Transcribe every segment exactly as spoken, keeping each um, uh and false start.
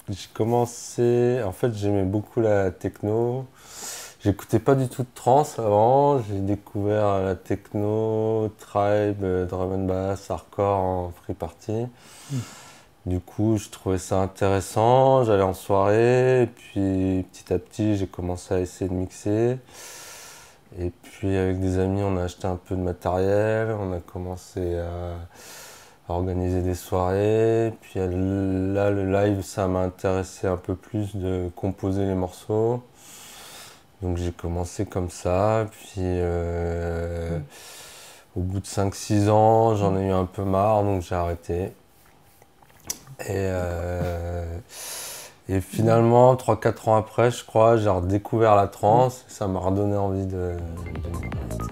j'ai commencé, en fait j'aimais beaucoup la techno. J'écoutais pas du tout de trance avant, j'ai découvert la techno, tribe, drum and bass, hardcore en free party. Mm. Du coup, je trouvais ça intéressant, j'allais en soirée, et puis petit à petit, j'ai commencé à essayer de mixer. Et puis avec des amis, on a acheté un peu de matériel, on a commencé à, à organiser des soirées. Puis là, le live, ça m'a intéressé un peu plus de composer les morceaux. Donc j'ai commencé comme ça, puis euh, mmh. au bout de cinq six ans, j'en ai eu un peu marre, donc j'ai arrêté. Et, euh, et finalement, trois quatre ans après, je crois, j'ai redécouvert la trance, et ça m'a redonné envie de... de...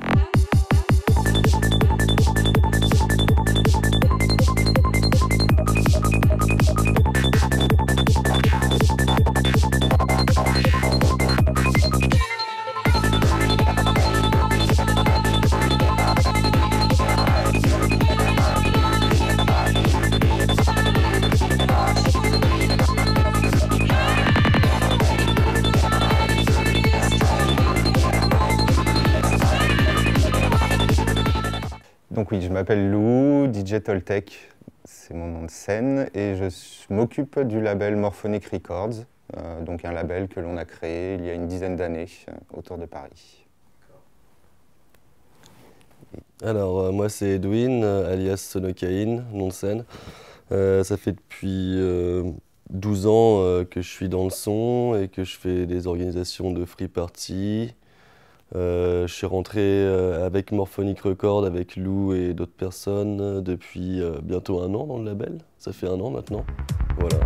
Donc oui, je m'appelle Lou, D J Toltec, c'est mon nom de scène, et je m'occupe du label Morphonic Records, euh, donc un label que l'on a créé il y a une dizaine d'années euh, autour de Paris. Alors euh, moi c'est Edwin, euh, alias Sonocaïne, nom de scène. Euh, ça fait depuis euh, douze ans euh, que je suis dans le son et que je fais des organisations de free party. Euh, je suis rentré euh, avec Morphonic Records, avec Lou et d'autres personnes euh, depuis euh, bientôt un an dans le label. Ça fait un an maintenant. Voilà.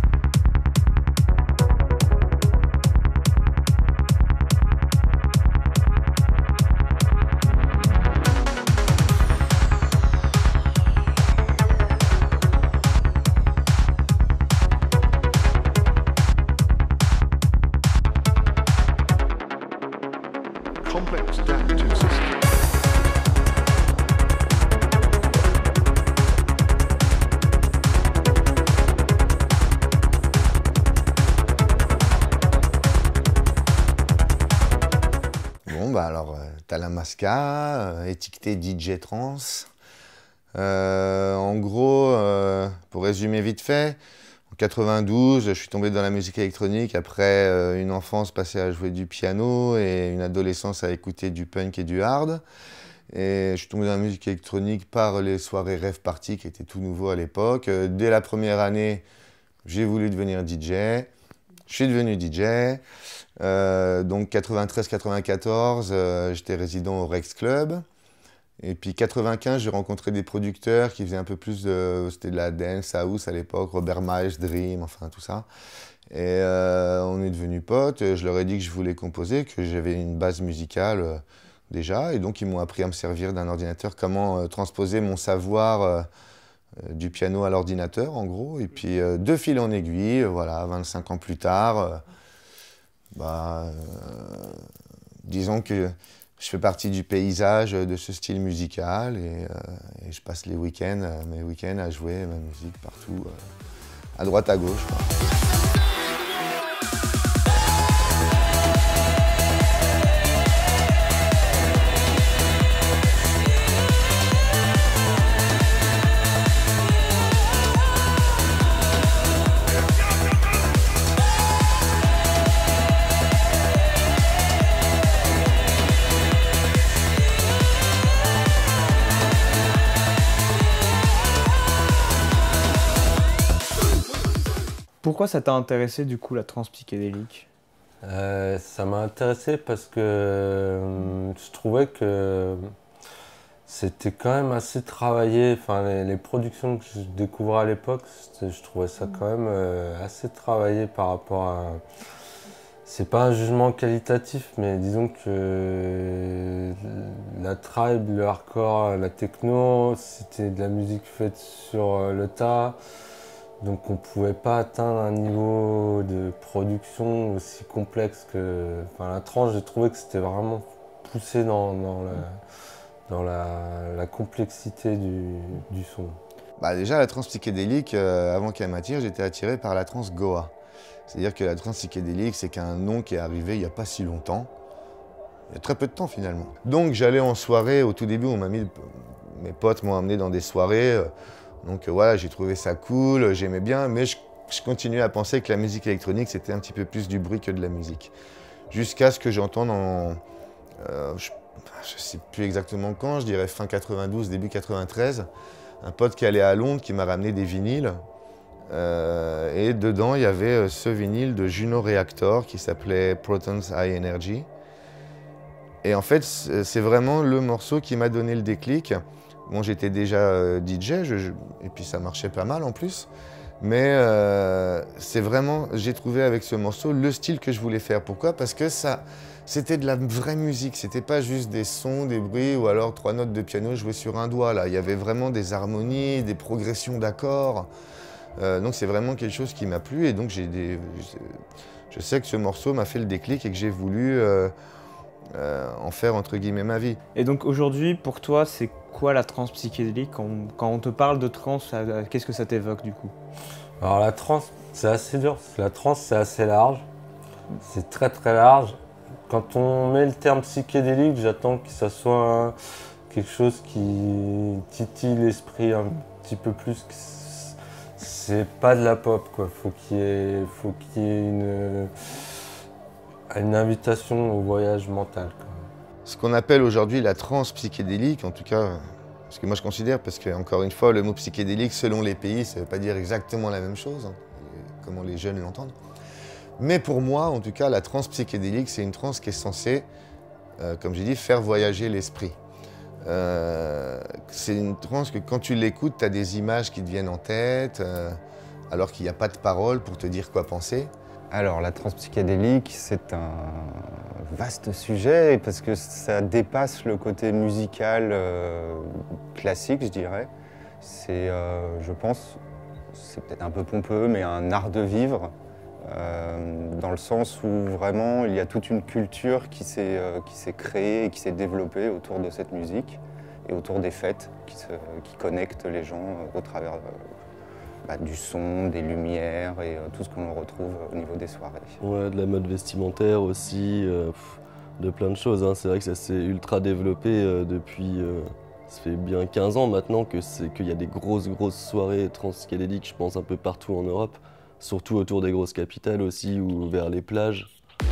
Bon, bah alors, euh, Talamasca, euh, étiqueté D J Trance. Euh, en gros, euh, pour résumer vite fait, en quatre-vingt-douze, je suis tombé dans la musique électronique après euh, une enfance passée à jouer du piano et une adolescence à écouter du punk et du hard. Et je suis tombé dans la musique électronique par les soirées rave party qui étaient tout nouveau à l'époque. Euh, dès la première année, j'ai voulu devenir D J. Je suis devenu D J. Euh, donc quatre-vingt-treize quatre-vingt-quatorze, euh, j'étais résident au Rex Club. Et puis quatre-vingt-quinze, j'ai rencontré des producteurs qui faisaient un peu plus de... C'était de la dance, house à l'époque, Robert Miles, Dream, enfin tout ça. Et euh, on est devenus potes. Je leur ai dit que je voulais composer, que j'avais une base musicale euh, déjà. Et donc ils m'ont appris à me servir d'un ordinateur, comment euh, transposer mon savoir euh, euh, du piano à l'ordinateur en gros. Et puis euh, de fil en aiguille, voilà, vingt-cinq ans plus tard, euh, bah, euh, disons que je fais partie du paysage de ce style musical et, euh, et je passe les week-ends, euh, mes week-ends à jouer ma musique partout, euh, à droite à gauche, quoi. Pourquoi ça t'a intéressé du coup la trance psychédélique? euh, Ça m'a intéressé parce que euh, je trouvais que c'était quand même assez travaillé. Enfin, les, les productions que je découvrais à l'époque, je trouvais ça quand même euh, assez travaillé par rapport à... C'est pas un jugement qualitatif, mais disons que la tribe, le hardcore, la techno, c'était de la musique faite sur le tas. Donc on ne pouvait pas atteindre un niveau de production aussi complexe que... Enfin, la trance, j'ai trouvé que c'était vraiment poussé dans, dans, la, dans la, la complexité du, du son. Bah déjà, la trance psychédélique, euh, avant qu'elle m'attire, j'étais attiré par la trance Goa. C'est-à-dire que la trance psychédélique, c'est qu'un nom qui est arrivé il n'y a pas si longtemps. Il y a très peu de temps finalement. Donc j'allais en soirée, au tout début, on m'a mis, mes potes m'ont amené dans des soirées. Donc voilà, j'ai trouvé ça cool, j'aimais bien, mais je, je continuais à penser que la musique électronique, c'était un petit peu plus du bruit que de la musique. Jusqu'à ce que j'entende en... Euh, je ne sais plus exactement quand, je dirais fin quatre-vingt-douze, début quatre-vingt-treize, un pote qui allait à Londres qui m'a ramené des vinyles. Euh, et dedans, il y avait ce vinyle de Juno Reactor qui s'appelait Protons High Energy. Et en fait, c'est vraiment le morceau qui m'a donné le déclic. Bon, j'étais déjà D J, je, je, et puis ça marchait pas mal en plus. Mais euh, c'est vraiment, j'ai trouvé avec ce morceau le style que je voulais faire. Pourquoi? Parce que ça, c'était de la vraie musique. C'était pas juste des sons, des bruits ou alors trois notes de piano jouées sur un doigt. Là, il y avait vraiment des harmonies, des progressions d'accords. Euh, donc c'est vraiment quelque chose qui m'a plu. Et donc j'ai des, je sais que ce morceau m'a fait le déclic et que j'ai voulu euh, euh, en faire entre guillemets ma vie. Et donc aujourd'hui, pour toi, c'est quoi la trance psychédélique? Quand on, quand on te parle de trance, qu'est-ce que ça t'évoque du coup? Alors la trance, c'est assez dur, parce que la trance c'est assez large, c'est très très large. Quand on met le terme psychédélique, j'attends que ça soit quelque chose qui titille l'esprit un petit peu plus. C'est pas de la pop, quoi. Faut qu'il y ait, faut qu'il y ait une, une invitation au voyage mental, quoi. Ce qu'on appelle aujourd'hui la trance psychédélique, en tout cas, ce que moi je considère, parce que encore une fois, le mot psychédélique, selon les pays, ça ne veut pas dire exactement la même chose, hein, comment les jeunes l'entendent. Mais pour moi, en tout cas, la trance psychédélique, c'est une trance qui est censée, euh, comme j'ai dit, faire voyager l'esprit. Euh, c'est une trance que quand tu l'écoutes, tu as des images qui te viennent en tête, euh, alors qu'il n'y a pas de paroles pour te dire quoi penser. Alors, la trance psychédélique, c'est un vaste sujet parce que ça dépasse le côté musical euh, classique, je dirais. C'est, euh, je pense, c'est peut-être un peu pompeux, mais un art de vivre, euh, dans le sens où vraiment il y a toute une culture qui s'est euh, qui s'est créée et qui s'est développée autour de cette musique et autour des fêtes qui, se, qui connectent les gens euh, au travers euh, bah, du son, des lumières et euh, tout ce que l'on retrouve au niveau des soirées. Ouais, de la mode vestimentaire aussi, euh, pff, de plein de choses, hein. C'est vrai que ça s'est ultra développé euh, depuis, euh, ça fait bien quinze ans maintenant que c'est, qu'il y a des grosses grosses soirées transpsychédéliques, je pense un peu partout en Europe, surtout autour des grosses capitales aussi ou vers les plages.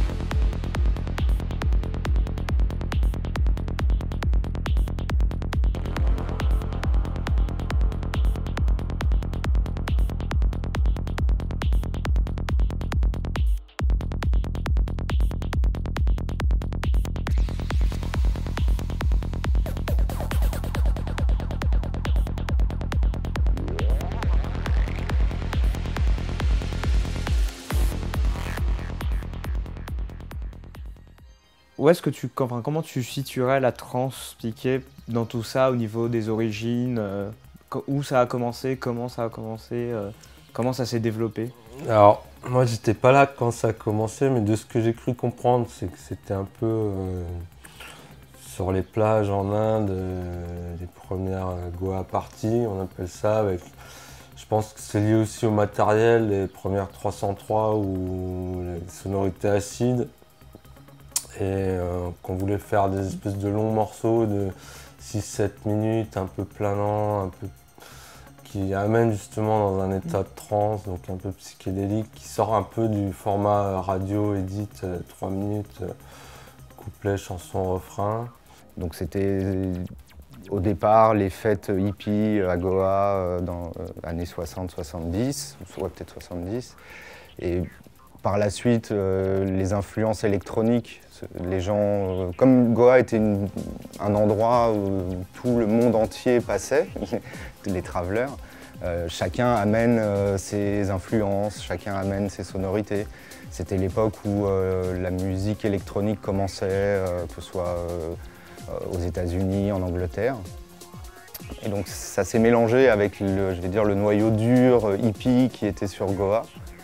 Où est-ce que tu, enfin, comment tu situerais la trance psyché dans tout ça au niveau des origines, euh, où ça a commencé, comment ça a commencé, euh, comment ça s'est développé? Alors, moi j'étais pas là quand ça a commencé, mais de ce que j'ai cru comprendre, c'est que c'était un peu euh, sur les plages en Inde, euh, les premières Goa parties, on appelle ça, avec, je pense que c'est lié aussi au matériel, les premières trois cent trois ou les sonorités acides. Et euh, qu'on voulait faire des espèces de longs morceaux de six sept minutes, un peu planants, un peu, qui amènent justement dans un état de transe, donc un peu psychédélique, qui sort un peu du format radio, edit, euh, trois minutes, euh, couplet, chanson, refrain. Donc c'était au départ les fêtes hippies à Goa euh, dans euh, années soixante soixante-dix, soit peut-être soixante-dix. Et par la suite, euh, les influences électroniques, les gens, euh, comme Goa était une, un endroit où tout le monde entier passait, les travelers, euh, chacun amène euh, ses influences, chacun amène ses sonorités. C'était l'époque où euh, la musique électronique commençait, euh, que ce soit euh, aux États-Unis, en Angleterre. Et donc ça s'est mélangé avec le, je vais dire, le noyau dur euh, hippie qui était sur Goa.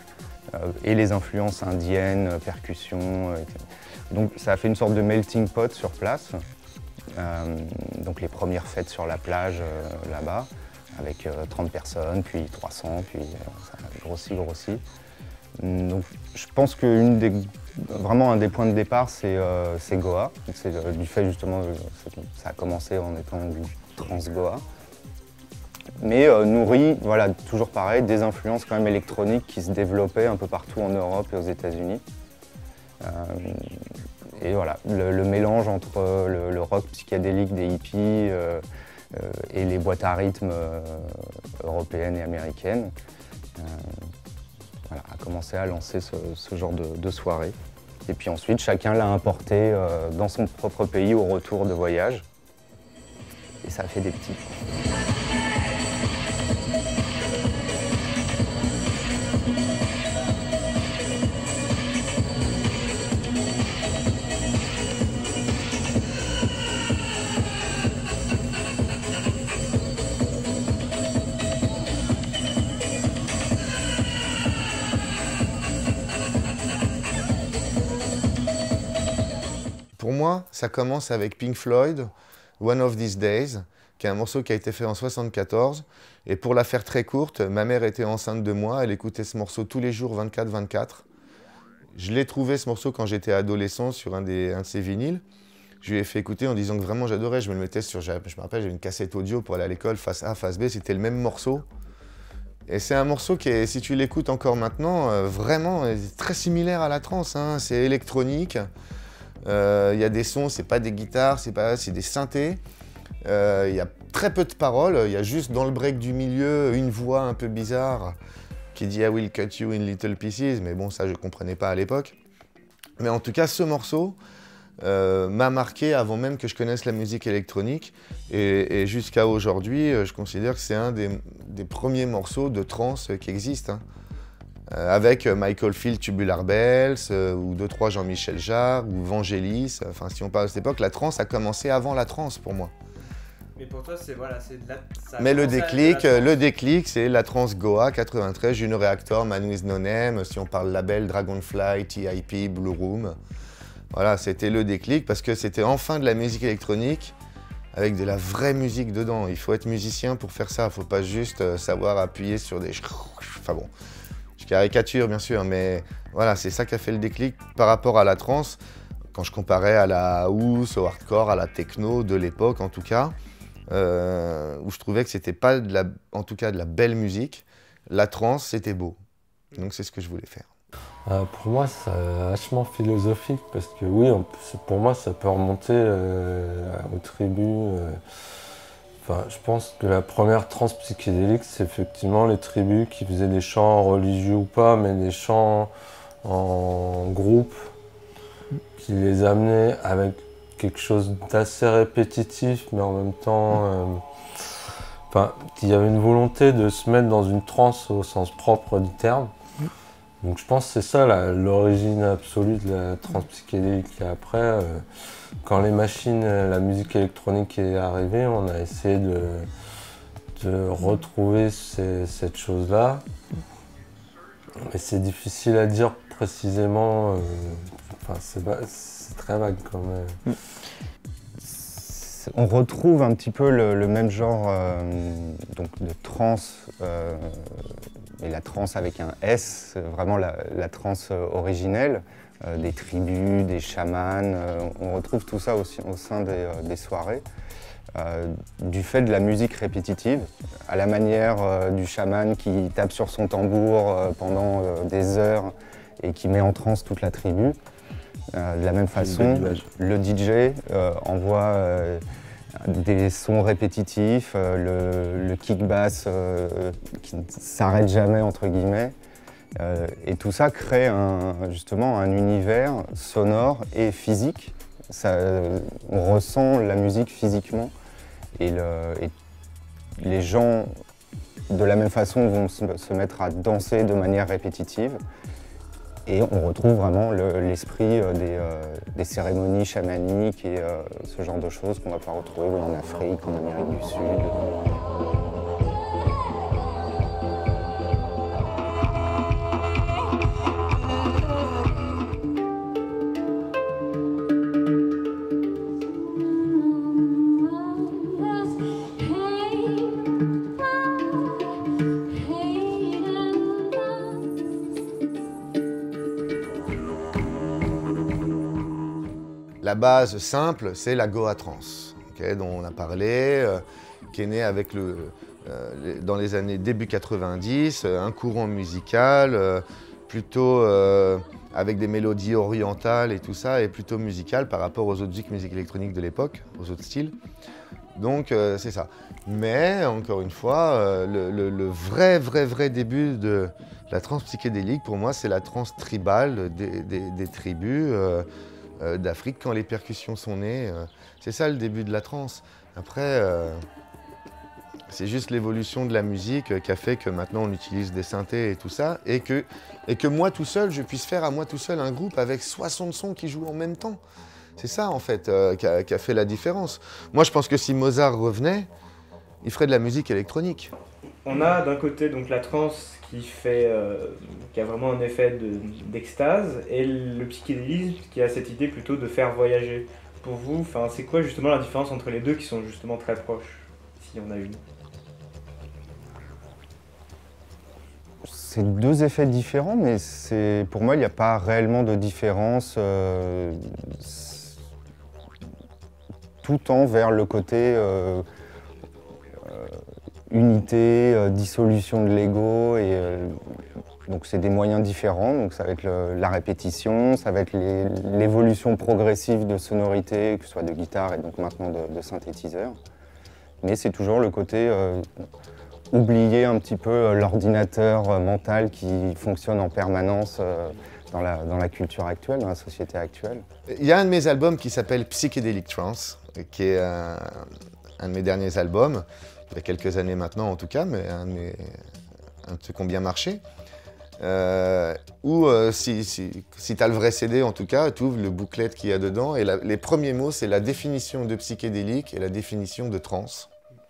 Et les influences indiennes, percussions. Donc ça a fait une sorte de melting pot sur place. Euh, donc les premières fêtes sur la plage euh, là-bas, avec euh, trente personnes, puis trois cents, puis euh, ça a grossi, grossi. Donc, je pense que une des, vraiment un des points de départ, c'est euh, Goa. C'est euh, du fait justement, euh, ça a commencé en étant du trance Goa. Mais euh, nourri, voilà, toujours pareil, des influences quand même électroniques qui se développaient un peu partout en Europe et aux États-Unis. Euh, et voilà, le, le mélange entre le, le rock psychédélique des hippies euh, euh, et les boîtes à rythme euh, européennes et américaines. Euh, Voilà, a commencé à lancer ce, ce genre de, de soirée. Et puis ensuite, chacun l'a importé euh, dans son propre pays au retour de voyage. Et ça a fait des petits. Pour moi, ça commence avec Pink Floyd, One of These Days, qui est un morceau qui a été fait en soixante-quatorze. Et pour la faire très courte, ma mère était enceinte de moi, elle écoutait ce morceau tous les jours, vingt-quatre vingt-quatre. Je l'ai trouvé ce morceau quand j'étais adolescent sur un, des, un de ses vinyles. Je lui ai fait écouter en disant que vraiment j'adorais. Je me le mettais sur, je me rappelle, j'avais une cassette audio pour aller à l'école, face A, face B, c'était le même morceau. Et c'est un morceau qui est, si tu l'écoutes encore maintenant, euh, vraiment très similaire à la trance, hein. C'est électronique. Il euh, y a des sons, c'est pas des guitares, c'est pas, c'est des synthés. Il euh, y a très peu de paroles, il y a juste dans le break du milieu une voix un peu bizarre qui dit « I will cut you in little pieces », mais bon, ça je comprenais pas à l'époque. Mais en tout cas, ce morceau euh, m'a marqué avant même que je connaisse la musique électronique. Et, et jusqu'à aujourd'hui, je considère que c'est un des, des premiers morceaux de trance qui existent, hein. Euh, avec Michael Field, Tubular Bells, euh, ou deux trois Jean-Michel Jarre, ou Vangelis. Enfin, si on parle de cette époque, la trance a commencé avant la trance pour moi. Mais pour toi, c'est voilà, c'est de la. Ça Mais le commence à- déclic, la- le déclic, c'est la trance Goa quatre-vingt-treize, Juno Reactor, Man With No Name. Si on parle label, Dragonfly, T I P, Blue Room. Voilà, c'était le déclic parce que c'était enfin de la musique électronique avec de la vraie musique dedans. Il faut être musicien pour faire ça. Il ne faut pas juste euh, savoir appuyer sur des. Enfin bon. Je caricature bien sûr, mais voilà, c'est ça qui a fait le déclic par rapport à la trance. Quand je comparais à la house, au hardcore, à la techno de l'époque en tout cas, euh, où je trouvais que c'était pas de la, en tout cas de la belle musique, la trance c'était beau. Donc c'est ce que je voulais faire. Euh, pour moi, c'est vachement philosophique parce que oui, on peut- pour moi, ça peut remonter euh, aux tribus. euh. Enfin, je pense que la première trance psychédélique, c'est effectivement les tribus qui faisaient des chants religieux ou pas, mais des chants en groupe, qui les amenaient avec quelque chose d'assez répétitif, mais en même temps, euh, enfin, il y avait une volonté de se mettre dans une transe au sens propre du terme. Donc je pense que c'est ça la- l'origine absolue de la trance psychédélique. Et après, euh, quand les machines, la musique électronique est arrivée, on a essayé de, de retrouver ces- cette chose-là. Mais c'est difficile à dire précisément. euh, Enfin, c'est va- c'est très vague quand même. On retrouve un petit peu le, le même genre euh, donc de trance, euh, mais la trance avec un S, vraiment la, la trance originelle, euh, des tribus, des chamans. Euh, on retrouve tout ça aussi au sein des, euh, des soirées. Euh, du fait de la musique répétitive, à la manière euh, du chaman qui tape sur son tambour euh, pendant euh, des heures et qui met en transe toute la tribu. Euh, de la même façon, le D J euh, envoie euh, des sons répétitifs, euh, le, le kick bass euh, qui ne s'arrête jamais entre guillemets. Euh, et tout ça crée un, justement un univers sonore et physique. Ça, euh, on ressent la musique physiquement et, le, et les gens de la même façon vont se, se mettre à danser de manière répétitive. Et on retrouve vraiment le- l'esprit euh, des, euh, des cérémonies chamaniques et euh, ce genre de choses qu'on va pas retrouver en Afrique, en Amérique du Sud. Hey, la base simple, c'est la Goa Trance, okay, dont on a parlé, euh, qui est née avec le, euh, les, dans les années début quatre-vingt-dix, euh, un courant musical, euh, plutôt euh, avec des mélodies orientales et tout ça, et plutôt musical par rapport aux autres musiques électroniques de l'époque, aux autres styles. Donc euh, c'est ça. Mais encore une fois, euh, le, le, le vrai, vrai, vrai début de la trance psychédélique, pour moi, c'est la trance tribale des, des, des tribus euh, euh, d'Afrique quand les percussions sont nées. Euh, c'est ça le début de la trance. Après, euh, c'est juste l'évolution de la musique qui a fait que maintenant on utilise des synthés et tout ça, et que, et que moi tout seul, je puisse faire à moi tout seul un groupe avec soixante sons qui jouent en même temps. C'est ça, en fait, euh, qui, a, qui a fait la différence. Moi, je pense que si Mozart revenait, il ferait de la musique électronique. On a d'un côté donc la trance qui, fait, euh, qui a vraiment un effet d'extase, de, et le psychédélisme qui a cette idée plutôt de faire voyager. Pour vous, c'est quoi justement la différence entre les deux qui sont justement très proches, s'il y en a une? C'est deux effets différents, mais pour moi, il n'y a pas réellement de différence. Euh, tout tend vers le côté euh, euh, unité, euh, dissolution de l'ego, et euh, donc c'est des moyens différents. Donc ça va être le, la répétition, ça va être l'évolution progressive de sonorité, que ce soit de guitare et donc maintenant de, de synthétiseur. Mais c'est toujours le côté euh, oublier un petit peu l'ordinateur mental qui fonctionne en permanence euh, dans, la, dans la culture actuelle, dans la société actuelle. Il y a un de mes albums qui s'appelle Psychedelic Trance, qui est un, un de mes derniers albums, il y a quelques années maintenant en tout cas, mais un de, mes, un de ceux qui ont bien marché. Euh, où euh, si, si, si tu as le vrai C D en tout cas, tu ouvres le booklet qu'il y a dedans, et la, les premiers mots c'est la définition de psychédélique et la définition de trance.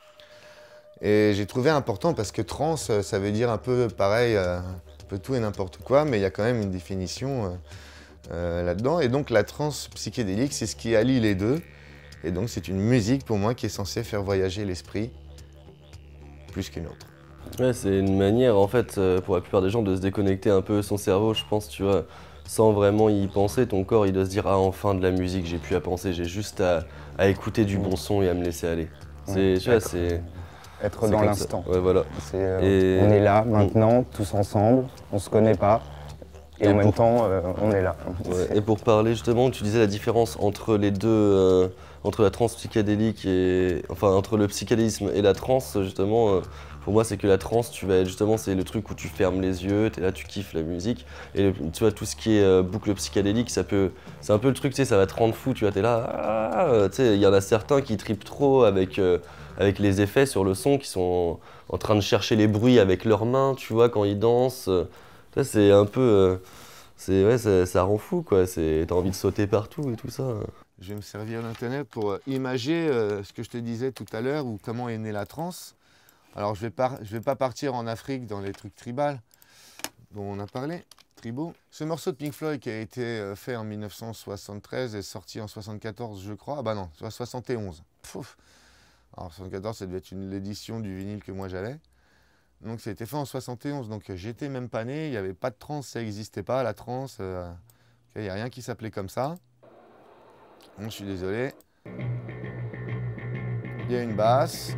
Et j'ai trouvé important parce que trance, ça veut dire un peu pareil, euh, un peu tout et n'importe quoi, mais il y a quand même une définition euh, euh, là-dedans. Et donc la trance psychédélique, c'est ce qui allie les deux. Et donc c'est une musique pour moi qui est censée faire voyager l'esprit plus qu'une autre. Ouais, c'est une manière en fait pour la plupart des gens de se déconnecter un peu son cerveau, je pense, tu vois, sans vraiment y penser. Ton corps il doit se dire ah enfin de la musique, j'ai plus à penser, j'ai juste à, à écouter du bon son et à me laisser aller. C'est, tu vois, c'est être dans l'instant. Ouais, voilà. Euh, et... On est là maintenant, tous ensemble, on se connaît pas. Et, et en pour... même temps, euh, on est là. Ouais, et pour parler justement, tu disais la différence entre les deux, euh, entre la trance psychédélique et, enfin entre le psychédélisme et la trance justement. Euh, pour moi, c'est que la trance, tu vas être justement, c'est le truc où tu fermes les yeux, t'es là, tu kiffes la musique. Et le, tu vois, tout ce qui est euh, boucle psychédélique, ça peut, c'est un peu le truc, tu sais, ça va te rendre fou. Tu vois, t'es là, ah, tu sais, il y en a certains qui trippent trop avec, euh, avec les effets sur le son, qui sont en, en train de chercher les bruits avec leurs mains, tu vois, quand ils dansent. Ça, c'est un peu, euh, c'est ouais, ça, ça rend fou, quoi. C'est, t'as envie de sauter partout et tout ça. Je vais me servir d'internet pour imager euh, ce que je te disais tout à l'heure, ou comment est née la trance. Alors je ne vais, vais pas partir en Afrique dans les trucs tribales dont on a parlé, tribaux. Ce morceau de Pink Floyd qui a été fait en mille neuf cent soixante-treize et sorti en soixante-quatorze je crois, ah bah non, soixante et onze. Pouf. Alors soixante-quatorze ça devait être l'édition du vinyle que moi j'avais. Donc ça a été fait en soixante et onze, donc j'étais même pas né, il n'y avait pas de trance, ça n'existait pas la trance, il euh, n'y a rien qui s'appelait comme ça. Bon, je suis désolé. Il y a une basse.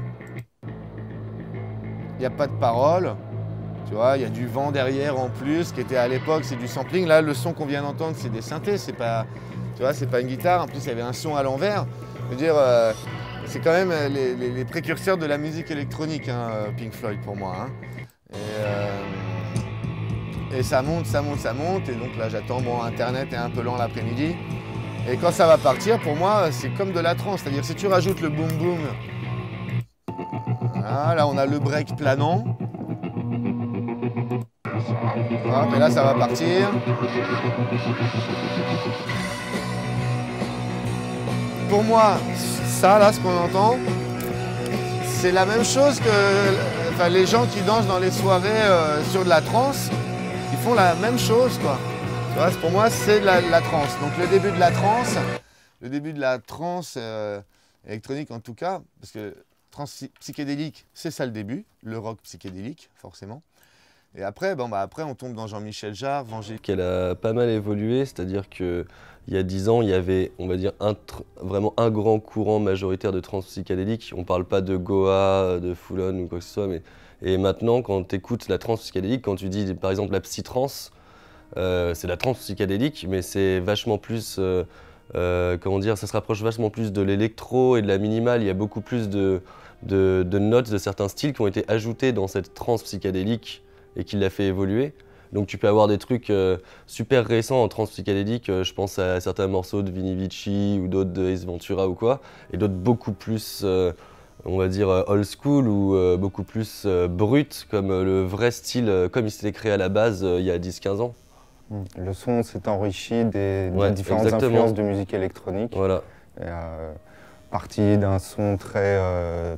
Il n'y a pas de parole, tu vois, il y a du vent derrière en plus, qui était à l'époque, c'est du sampling. Là, le son qu'on vient d'entendre, c'est des synthés, c'est pas, tu vois, c'est pas une guitare. En plus, il y avait un son à l'envers. Je veux dire, euh, c'est quand même les, les, les précurseurs de la musique électronique, hein, Pink Floyd pour moi. Hein. Et, euh, et ça monte, ça monte, ça monte. Et donc là, j'attends, bon, Internet est un peu lent l'après-midi. Et quand ça va partir, pour moi, c'est comme de la trance. C'est-à-dire, si tu rajoutes le boom boom. Voilà, là on a le break planant. Hop, et là ça va partir. Pour moi, ça là, ce qu'on entend, c'est la même chose que enfin, les gens qui dansent dans les soirées euh, sur de la trance, ils font la même chose quoi. Tu vois, pour moi c'est la, la trance. Donc le début de la trance, le début de la trance euh, électronique en tout cas, parce que trans psychédélique, c'est ça le début, le rock psychédélique, forcément. Et après, bon, bah, après on tombe dans Jean-Michel Jarre, Vangé. Qu'elle a pas mal évolué, c'est-à-dire qu'il y a dix ans, il y avait, on va dire, un vraiment un grand courant majoritaire de trance psychédélique. On ne parle pas de Goa, de Full On ou quoi que ce soit, mais et maintenant, quand tu écoutes la trance psychédélique, quand tu dis par exemple la psytrance, euh, c'est la trance psychédélique, mais c'est vachement plus, euh, euh, comment dire, ça se rapproche vachement plus de l'électro et de la minimale. Il y a beaucoup plus de, de, de notes de certains styles qui ont été ajoutées dans cette trance psychédélique et qui l'a fait évoluer. Donc tu peux avoir des trucs euh, super récents en trance psychédélique, euh, je pense à certains morceaux de Vini Vici ou d'autres de Ace Ventura ou quoi, et d'autres beaucoup plus, euh, on va dire, euh, old school ou euh, beaucoup plus euh, brut, comme euh, le vrai style, euh, comme il s'était créé à la base euh, il y a dix quinze ans. Le son s'est enrichi des, Ouais, des différentes exactement. influences de musique électronique. Voilà. Et, euh, parti d'un son très, euh,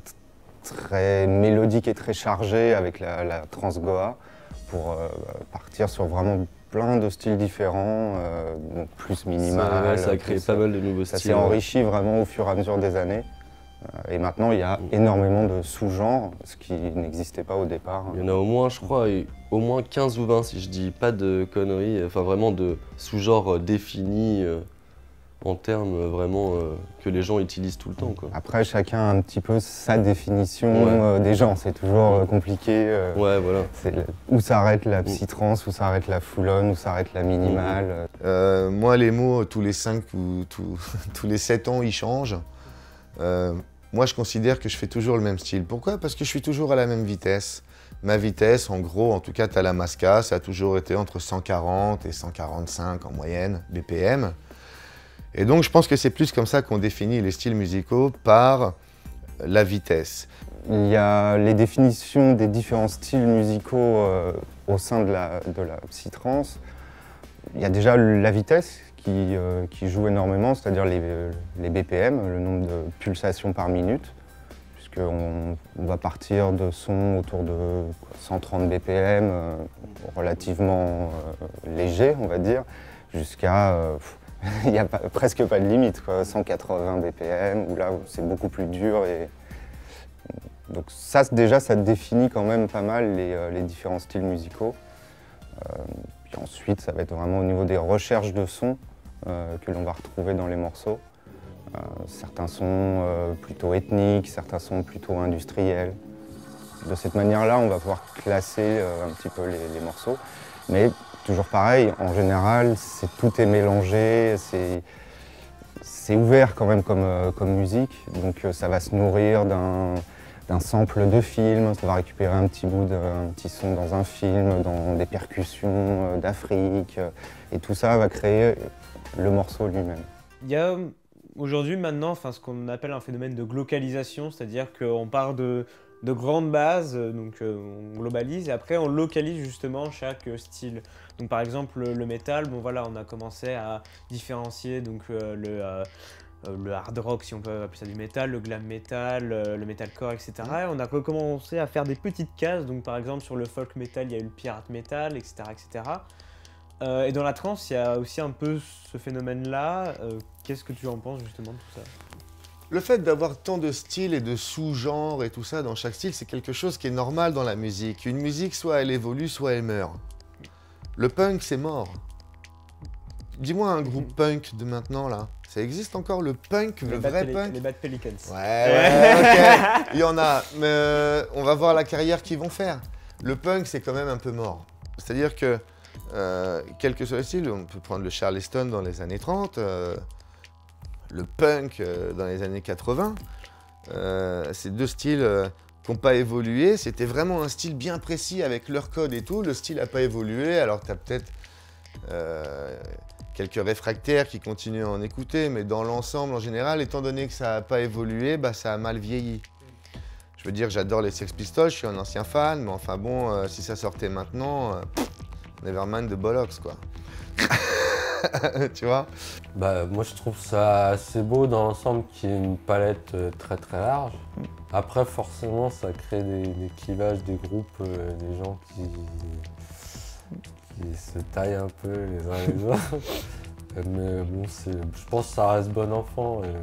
très mélodique et très chargé avec la, la trance Goa, pour euh, partir sur vraiment plein de styles différents, euh, donc plus minimal. Ça, ouais, ça a créé plus, pas mal de nouveaux ça styles. Ça s'est enrichi vraiment au fur et à mesure des années. Euh, et maintenant, il y a Mm. énormément de sous-genres, ce qui n'existait pas au départ. Il y en a au moins, je crois, au moins quinze ou vingt, si je dis pas de conneries, enfin vraiment de sous-genres définis euh, en termes vraiment euh, que les gens utilisent tout le temps, quoi. Après, chacun a un petit peu sa définition Ouais. euh, des genres, c'est toujours euh, compliqué. euh, Ouais, voilà. c'est le- où s'arrête la psytrance, où s'arrête la full on, où s'arrête la minimale. euh. Euh, moi, les mots, tous les cinq ou tous, tous les sept ans, ils changent. Euh, moi, je considère que je fais toujours le même style. Pourquoi? Parce que je suis toujours à la même vitesse. Ma vitesse, en gros, en tout cas, Talamasca, ça a toujours été entre cent quarante et cent quarante-cinq en moyenne, B P M. Et donc, je pense que c'est plus comme ça qu'on définit les styles musicaux, par la vitesse. Il y a les définitions des différents styles musicaux euh, au sein de la, de la psytrance. Il y a déjà la vitesse qui, euh, qui joue énormément, c'est-à-dire les, les B P M, le nombre de pulsations par minute, puisqu'on on va partir de sons autour de quoi, cent trente B P M, euh, relativement euh, léger, on va dire, jusqu'à... Euh, il n'y a pas, presque pas de limite, quoi, cent quatre-vingts B P M, où là c'est beaucoup plus dur. Et... Donc ça, déjà, ça définit quand même pas mal les, euh, les différents styles musicaux. Euh, puis ensuite, ça va être vraiment au niveau des recherches de sons euh, que l'on va retrouver dans les morceaux. Euh, certains sons euh, plutôt ethniques, certains sons plutôt industriels. De cette manière-là, on va pouvoir classer euh, un petit peu les, les morceaux. Mais toujours pareil, en général, c'est, tout est mélangé, c'est, c'est ouvert quand même comme, euh, comme musique. Donc euh, ça va se nourrir d'un, d'un sample de film, ça va récupérer un petit bout d'un petit son dans un film, dans des percussions euh, d'Afrique. Euh, et tout ça va créer le morceau lui-même. Il y a aujourd'hui maintenant enfin, ce qu'on appelle un phénomène de glocalisation, c'est-à-dire qu'on part de, de grandes bases, donc euh, on globalise et après on localise justement chaque euh, style. Donc par exemple le, le métal, bon voilà, on a commencé à différencier donc euh, le, euh, le hard rock si on peut appeler ça du métal, le glam metal, euh, le metalcore, et cetera. Et on a recommencé à faire des petites cases, donc par exemple sur le folk metal il y a eu le pirate metal, et cetera, et cetera. Euh, et dans la trance, il y a aussi un peu ce phénomène-là. Euh, qu'est-ce que tu en penses justement de tout ça? Le fait d'avoir tant de styles et de sous-genres et tout ça dans chaque style, c'est quelque chose qui est normal dans la musique. Une musique, soit elle évolue, soit elle meurt. Le punk, c'est mort. Dis-moi un groupe punk de maintenant, là. Ça existe encore, le punk, les le Bad vrai Peli- punk? Les Bad Pelicans. Ouais, ouais, ok. Il y en a, mais euh, on va voir la carrière qu'ils vont faire. Le punk, c'est quand même un peu mort. C'est-à-dire que, euh, quel que soit le style, on peut prendre le Charleston dans les années trente, euh, le punk euh, dans les années quatre-vingts, euh, ces deux styles euh, qui n'ont pas évolué. C'était vraiment un style bien précis avec leur code et tout. Le style n'a pas évolué, alors tu as peut-être euh, quelques réfractaires qui continuent à en écouter, mais dans l'ensemble, en général, étant donné que ça n'a pas évolué, bah, ça a mal vieilli. Je veux dire, j'adore les Sex Pistols, je suis un ancien fan, mais enfin bon, euh, si ça sortait maintenant, euh, Nevermind de Bollocks, quoi. Tu vois? Bah, moi, je trouve ça assez beau dans l'ensemble qu'il y ait une palette euh, très très large. Après, forcément, ça crée des, des clivages, des groupes, euh, des gens qui, qui se taillent un peu les uns les autres. Mais bon, c'est, je pense que ça reste bon enfant. Et,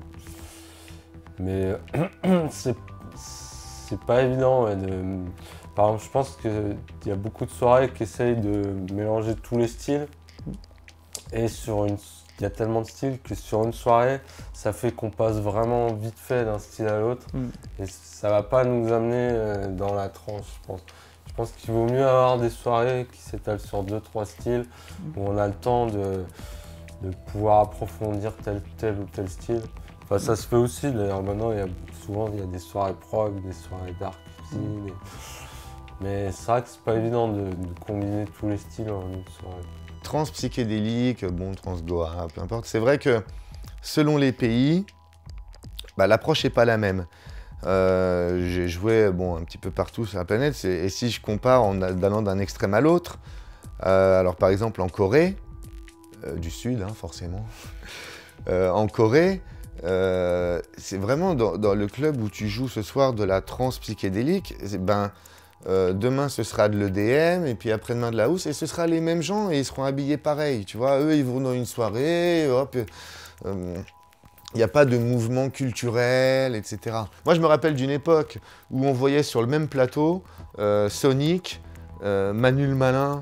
mais c'est, mais c'est, c'est pas évident. Ouais, de, par exemple, je pense qu'il y a beaucoup de soirées qui essayent de mélanger tous les styles. Et sur une, il y a tellement de styles que sur une soirée, ça fait qu'on passe vraiment vite fait d'un style à l'autre. Mm. Et ça va pas nous amener dans la tranche, je pense. Je pense qu'il vaut mieux avoir des soirées qui s'étalent sur deux trois styles, où on a le temps de, de pouvoir approfondir tel, tel ou tel style. Enfin, ça se fait aussi, d'ailleurs maintenant, il y a, souvent il y a des soirées prog, des soirées dark aussi. Des... Mais c'est vrai que c'est pas évident de, de combiner tous les styles en une soirée. Trans psychédélique, bon, trans goa, peu importe. C'est vrai que selon les pays, bah, l'approche n'est pas la même. Euh, j'ai joué bon, un petit peu partout sur la planète, et si je compare en allant d'un extrême à l'autre, euh, alors par exemple en Corée, euh, du Sud hein, forcément, euh, en Corée, euh, c'est vraiment dans, dans le club où tu joues ce soir de la trance psychédélique, ben, euh, demain ce sera de l'E D M, et puis après-demain de la house, et ce sera les mêmes gens, et ils seront habillés pareil, tu vois, eux ils vont dans une soirée, hop, euh, il n'y a pas de mouvement culturel, et cetera. Moi, je me rappelle d'une époque où on voyait sur le même plateau euh, Sonic, euh, Manu le Malin,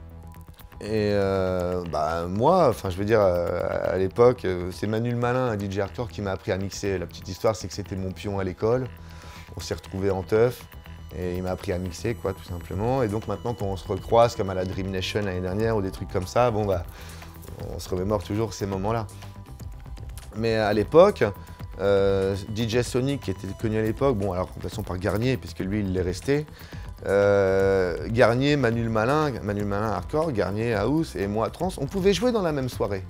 et euh, bah, moi, enfin, je veux dire, euh, à l'époque, euh, c'est Manu le Malin, un D J hardcore, qui m'a appris à mixer. La petite histoire, c'est que c'était mon pion à l'école. On s'est retrouvés en teuf, et il m'a appris à mixer, quoi, tout simplement. Et donc maintenant, quand on se recroise, comme à la Dream Nation l'année dernière, ou des trucs comme ça, bon, bah, on se remémore toujours ces moments-là. Mais à l'époque, euh, D J Sonic, qui était connu à l'époque, bon alors de toute façon par Garnier, puisque lui il l'est resté, euh, Garnier, Manu le Malin, Manu le Malin hardcore, Garnier house et moi trans, on pouvait jouer dans la même soirée.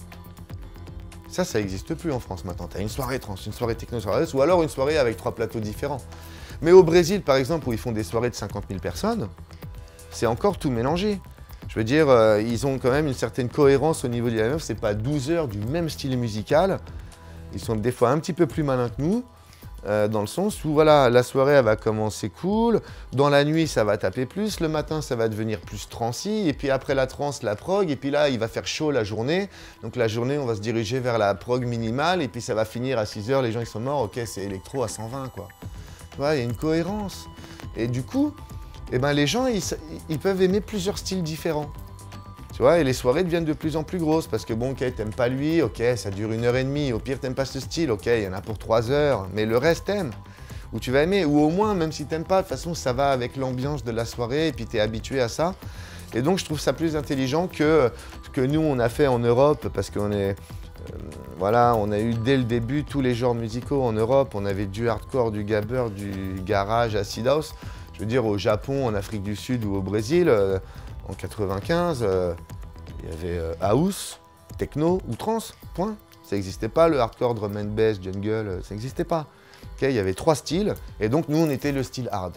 Ça, ça n'existe plus en France maintenant. Tu as une soirée trans, une soirée techno, une soirée house, ou alors une soirée avec trois plateaux différents. Mais au Brésil, par exemple, où ils font des soirées de cinquante mille personnes, c'est encore tout mélangé. Je veux dire, euh, ils ont quand même une certaine cohérence au niveau du line-up, c'est pas douze heures du même style musical. Ils sont des fois un petit peu plus malins que nous, euh, dans le sens où voilà, la soirée elle va commencer cool, dans la nuit ça va taper plus, le matin ça va devenir plus transi, et puis après la trance, la prog, et puis là il va faire chaud la journée, donc la journée on va se diriger vers la prog minimale, et puis ça va finir à six heures, les gens ils sont morts, ok c'est électro à cent vingt quoi. Tu vois, il y a une cohérence. Et du coup, eh ben, les gens ils, ils peuvent aimer plusieurs styles différents. Tu vois, et les soirées deviennent de plus en plus grosses parce que bon, ok, t'aimes pas lui, ok, ça dure une heure et demie, au pire t'aimes pas ce style, ok, il y en a pour trois heures, mais le reste t'aimes, ou tu vas aimer, ou au moins, même si t'aimes pas, de toute façon, ça va avec l'ambiance de la soirée et puis t'es habitué à ça. Et donc, je trouve ça plus intelligent que ce que nous, on a fait en Europe parce qu'on est, euh, voilà, on a eu dès le début tous les genres musicaux en Europe, on avait du hardcore, du gabber, du garage, acid house. Je veux dire, au Japon, en Afrique du Sud ou au Brésil, euh, en quatre-vingt-quinze, euh, il y avait euh, house, techno ou trance, point. Ça n'existait pas, le hardcore, drum and bass, jungle, euh, ça n'existait pas. Okay, il y avait trois styles, et donc nous, on était le style hard.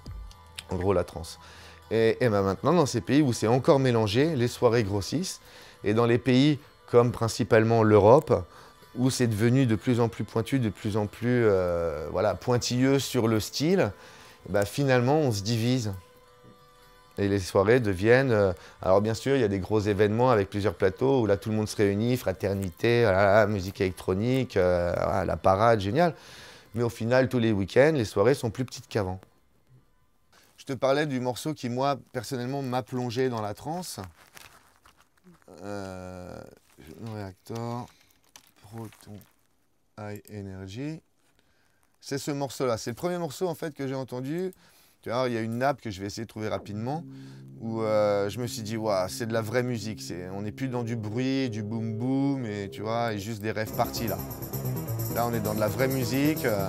En gros, la trance. Et, et ben maintenant, dans ces pays où c'est encore mélangé, les soirées grossissent, et dans les pays comme principalement l'Europe, où c'est devenu de plus en plus pointu, de plus en plus euh, voilà, pointilleux sur le style, ben finalement, on se divise. Et les soirées deviennent... Euh, alors bien sûr, il y a des gros événements avec plusieurs plateaux où là, tout le monde se réunit, fraternité, voilà, musique électronique, euh, voilà, la parade, génial. Mais au final, tous les week-ends, les soirées sont plus petites qu'avant. Je te parlais du morceau qui, moi, personnellement, m'a plongé dans la trance. Euh, Reactor, Proton, High Energy. C'est ce morceau-là. C'est le premier morceau, en fait, que j'ai entendu. Tu vois, il y a une nappe que je vais essayer de trouver rapidement, où euh, je me suis dit, waouh, c'est de la vraie musique. On n'est plus dans du bruit, du boom boom, et tu vois, et juste des rêves partis là. Là, on est dans de la vraie musique. Euh...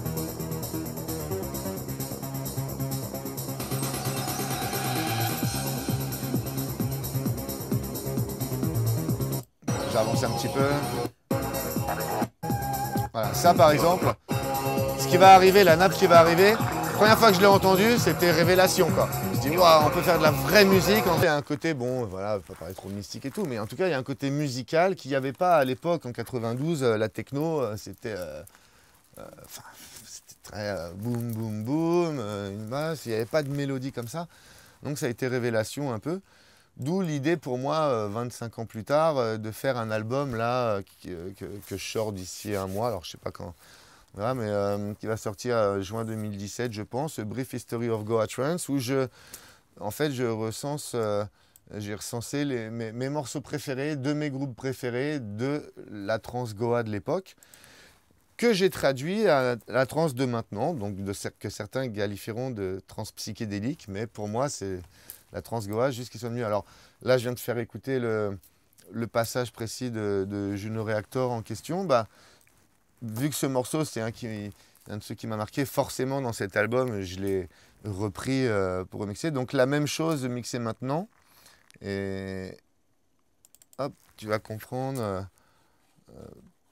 J'avance un petit peu. Voilà, ça par exemple, ce qui va arriver, la nappe qui va arriver, la première fois que je l'ai entendu, c'était révélation quoi. Je me suis dit, wow, on peut faire de la vraie musique. Il y a un côté, bon, voilà, ça paraît trop mystique et tout, mais en tout cas, il y a un côté musical qu'il n'y avait pas à l'époque, en quatre-vingt-douze, la techno, c'était euh, euh, très euh, boum, boum, boum, euh, une basse, il n'y avait pas de mélodie comme ça. Donc ça a été révélation un peu. D'où l'idée pour moi, euh, vingt-cinq ans plus tard, euh, de faire un album là, euh, qui, euh, que, que je sors d'ici un mois. Alors je sais pas quand. voilà, mais euh, qui va sortir en juin deux mille dix-sept, je pense, Brief History of Goa Trance, où je, en fait, je recense, euh, j'ai recensé les, mes, mes morceaux préférés, de mes groupes préférés de la trance Goa de l'époque, que j'ai traduit à la trance de maintenant, donc de, que certains qualifieront de trance psychédélique, mais pour moi, c'est la trance Goa, juste qu'ils soient venus. Alors là, je viens de faire écouter le, le passage précis de, de Juno Reactor en question. Bah, vu que ce morceau, c'est un, qui, un de ceux qui m'a marqué, forcément dans cet album, je l'ai repris euh, pour remixer. Donc la même chose mixée maintenant. Et hop, tu vas comprendre euh, euh,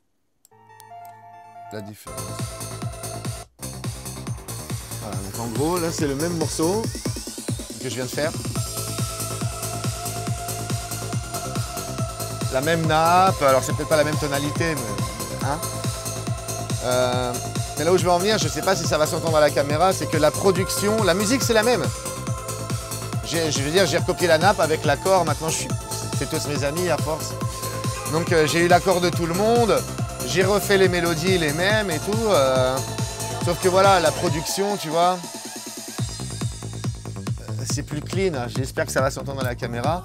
la différence. Voilà, donc en gros, là c'est le même morceau que je viens de faire. La même nappe, alors c'est peut-être pas la même tonalité, mais... Hein euh, mais là où je veux en venir, je ne sais pas si ça va s'entendre à la caméra, c'est que la production, la musique c'est la même. Je veux dire, j'ai recopié la nappe avec l'accord, maintenant je suis, c'est tous mes amis à force. Donc euh, j'ai eu l'accord de tout le monde, j'ai refait les mélodies les mêmes et tout. Euh, sauf que voilà, la production, tu vois, euh, c'est plus clean, hein. J'espère que ça va s'entendre à la caméra.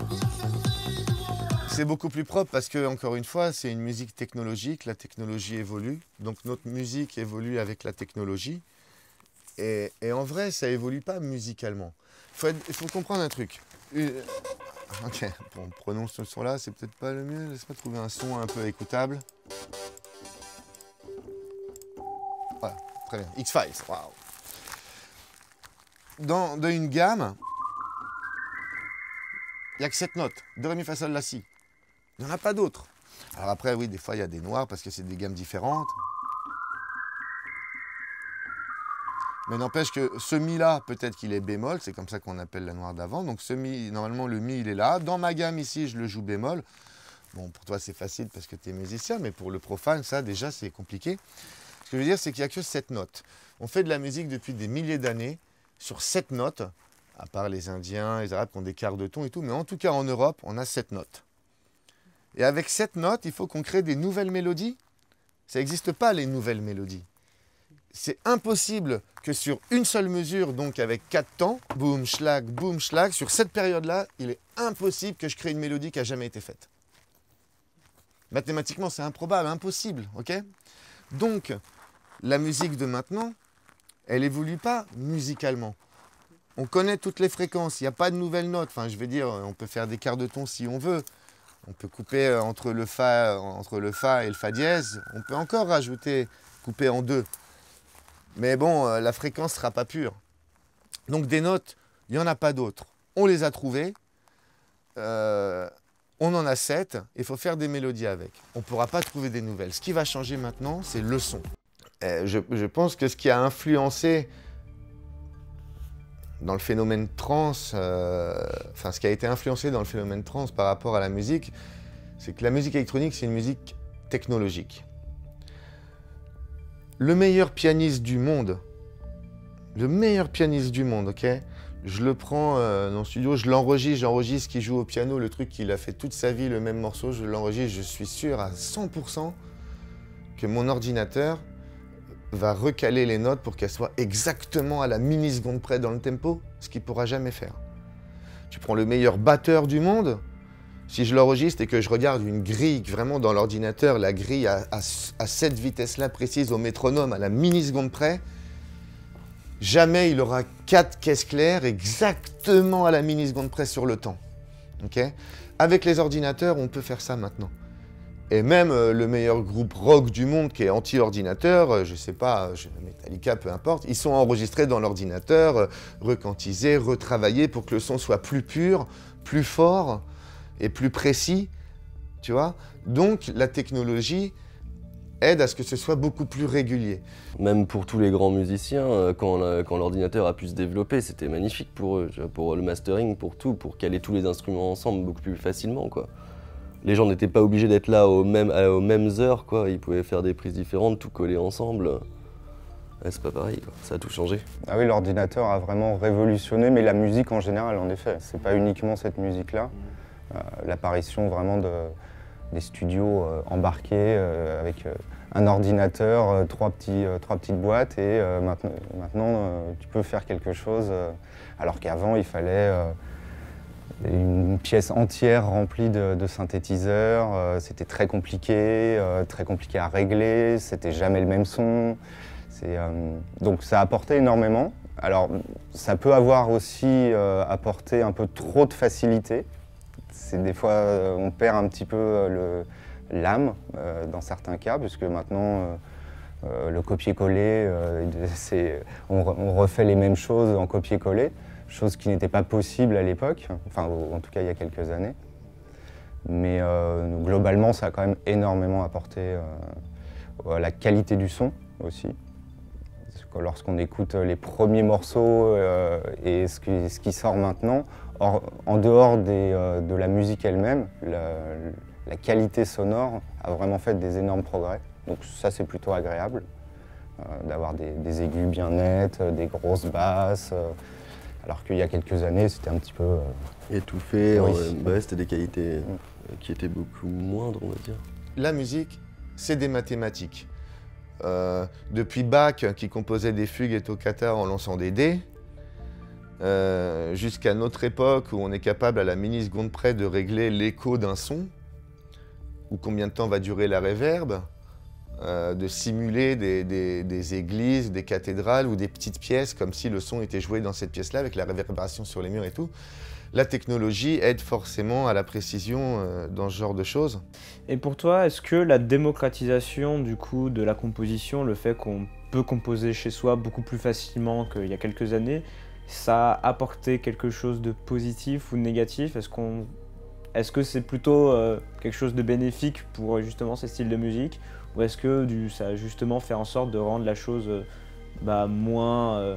C'est beaucoup plus propre parce que, encore une fois, c'est une musique technologique, la technologie évolue, donc notre musique évolue avec la technologie. Et, et en vrai, ça évolue pas musicalement. Il faut, être, faut comprendre un truc. Une... Ok, bon, prenons ce son-là, c'est peut-être pas le mieux. Laisse-moi trouver un son un peu écoutable. Voilà, très bien. X-Files, waouh. Dans, dans une gamme, il n'y a que sept notes. Do, ré, mi, fa, sol, la, si. Il n'y en a pas d'autres. Alors après, oui, des fois, il y a des noirs parce que c'est des gammes différentes. Mais n'empêche que ce mi-là, peut-être qu'il est bémol, c'est comme ça qu'on appelle la noire d'avant. Donc ce mi, normalement, le mi, il est là. Dans ma gamme ici, je le joue bémol. Bon, pour toi, c'est facile parce que tu es musicien, mais pour le profane, ça, déjà, c'est compliqué. Ce que je veux dire, c'est qu'il n'y a que sept notes. On fait de la musique depuis des milliers d'années sur sept notes, à part les Indiens, les Arabes qui ont des quarts de ton et tout. Mais en tout cas, en Europe, on a sept notes. Et avec sept notes, il faut qu'on crée des nouvelles mélodies. Ça n'existe pas, les nouvelles mélodies. C'est impossible que sur une seule mesure, donc avec quatre temps, boum, schlag, boum, schlag, sur cette période-là, il est impossible que je crée une mélodie qui n'a jamais été faite. Mathématiquement, c'est improbable, impossible, ok? Donc, la musique de maintenant, elle évolue pas musicalement. On connaît toutes les fréquences, il n'y a pas de nouvelles notes. Enfin, je veux dire, on peut faire des quarts de ton si on veut. On peut couper entre le fa, entre le fa et le fa dièse. On peut encore rajouter, couper en deux. Mais bon, euh, la fréquence ne sera pas pure. Donc des notes, il n'y en a pas d'autres. On les a trouvées. Euh, on en a sept. Il faut faire des mélodies avec. On ne pourra pas trouver des nouvelles. Ce qui va changer maintenant, c'est le son. Et je, je pense que ce qui a influencé dans le phénomène trans, euh, enfin ce qui a été influencé dans le phénomène trans par rapport à la musique, c'est que la musique électronique, c'est une musique technologique. Le meilleur pianiste du monde, le meilleur pianiste du monde, ok? Je le prends euh, dans le studio, je l'enregistre, j'enregistre qu'il joue au piano, le truc qu'il a fait toute sa vie, le même morceau, je l'enregistre, je suis sûr à cent pour cent que mon ordinateur va recaler les notes pour qu'elles soient exactement à la milliseconde près dans le tempo, ce qu'il ne pourra jamais faire. Tu prends le meilleur batteur du monde, si je l'enregistre et que je regarde une grille vraiment dans l'ordinateur, la grille à, à, à cette vitesse-là précise au métronome, à la milliseconde près, jamais il aura quatre caisses claires exactement à la milliseconde près sur le temps. Okay? Avec les ordinateurs, on peut faire ça maintenant. Et même euh, le meilleur groupe rock du monde qui est anti-ordinateur, euh, je sais pas, je, Metallica, peu importe, ils sont enregistrés dans l'ordinateur, euh, requantisés, retravaillés pour que le son soit plus pur, plus fort et plus précis, tu vois. Donc la technologie aide à ce que ce soit beaucoup plus régulier. Même pour tous les grands musiciens, euh, quand, la- quand l'ordinateur a pu se développer, c'était magnifique pour eux, tu vois, pour le mastering, pour tout, pour caler tous les instruments ensemble beaucoup plus facilement, quoi. Les gens n'étaient pas obligés d'être là aux mêmes, à- aux mêmes heures, quoi. Ils pouvaient faire des prises différentes, tout coller ensemble. Ouais, c'est pas pareil, quoi. Ça a tout changé. Ah oui, l'ordinateur a vraiment révolutionné, mais la musique en général, en effet. C'est pas uniquement cette musique-là. Euh, l'apparition vraiment de, des studios euh, embarqués euh, avec euh, un ordinateur, euh, trois, petits, euh, trois petites boîtes et euh, maintenant, maintenant euh, tu peux faire quelque chose euh, alors qu'avant il fallait euh, une pièce entière remplie de, de synthétiseurs, euh, c'était très compliqué, euh, très compliqué à régler, c'était jamais le même son. Euh, donc ça a apporté énormément. Alors ça peut avoir aussi euh, apporté un peu trop de facilité. C'est des fois euh, on perd un petit peu euh, l'âme euh, dans certains cas, puisque maintenant euh, euh, le copier-coller, euh, on, on refait les mêmes choses en copier-coller, chose qui n'était pas possible à l'époque, enfin en tout cas il y a quelques années. Mais euh, globalement ça a quand même énormément apporté euh, à la qualité du son aussi. Lorsqu'on écoute les premiers morceaux euh, et ce qui, ce qui sort maintenant, or, en dehors des, euh, de la musique elle-même, la, la qualité sonore a vraiment fait des énormes progrès. Donc ça c'est plutôt agréable, euh, d'avoir des, des aigus bien nets, des grosses basses, euh, alors qu'il y a quelques années c'était un petit peu... Euh, étouffé, oui. euh, bah, c'était des qualités euh, qui étaient beaucoup moindres, on va dire. La musique, c'est des mathématiques. Euh, depuis Bach qui composait des fugues et toccata en lançant des dés, euh, jusqu'à notre époque où on est capable à la milliseconde près de régler l'écho d'un son, ou combien de temps va durer la réverb, euh, de simuler des, des, des églises, des cathédrales ou des petites pièces comme si le son était joué dans cette pièce-là avec la réverbération sur les murs et tout. La technologie aide forcément à la précision euh, dans ce genre de choses. Et pour toi, est-ce que la démocratisation du coup de la composition, le fait qu'on peut composer chez soi beaucoup plus facilement qu'il y a quelques années, ça a apporté quelque chose de positif ou de négatif? Est-ce qu'on, est-ce que c'est plutôt euh, quelque chose de bénéfique pour justement ces styles de musique, ou est-ce que du, ça a justement fait en sorte de rendre la chose euh, bah, moins... Euh...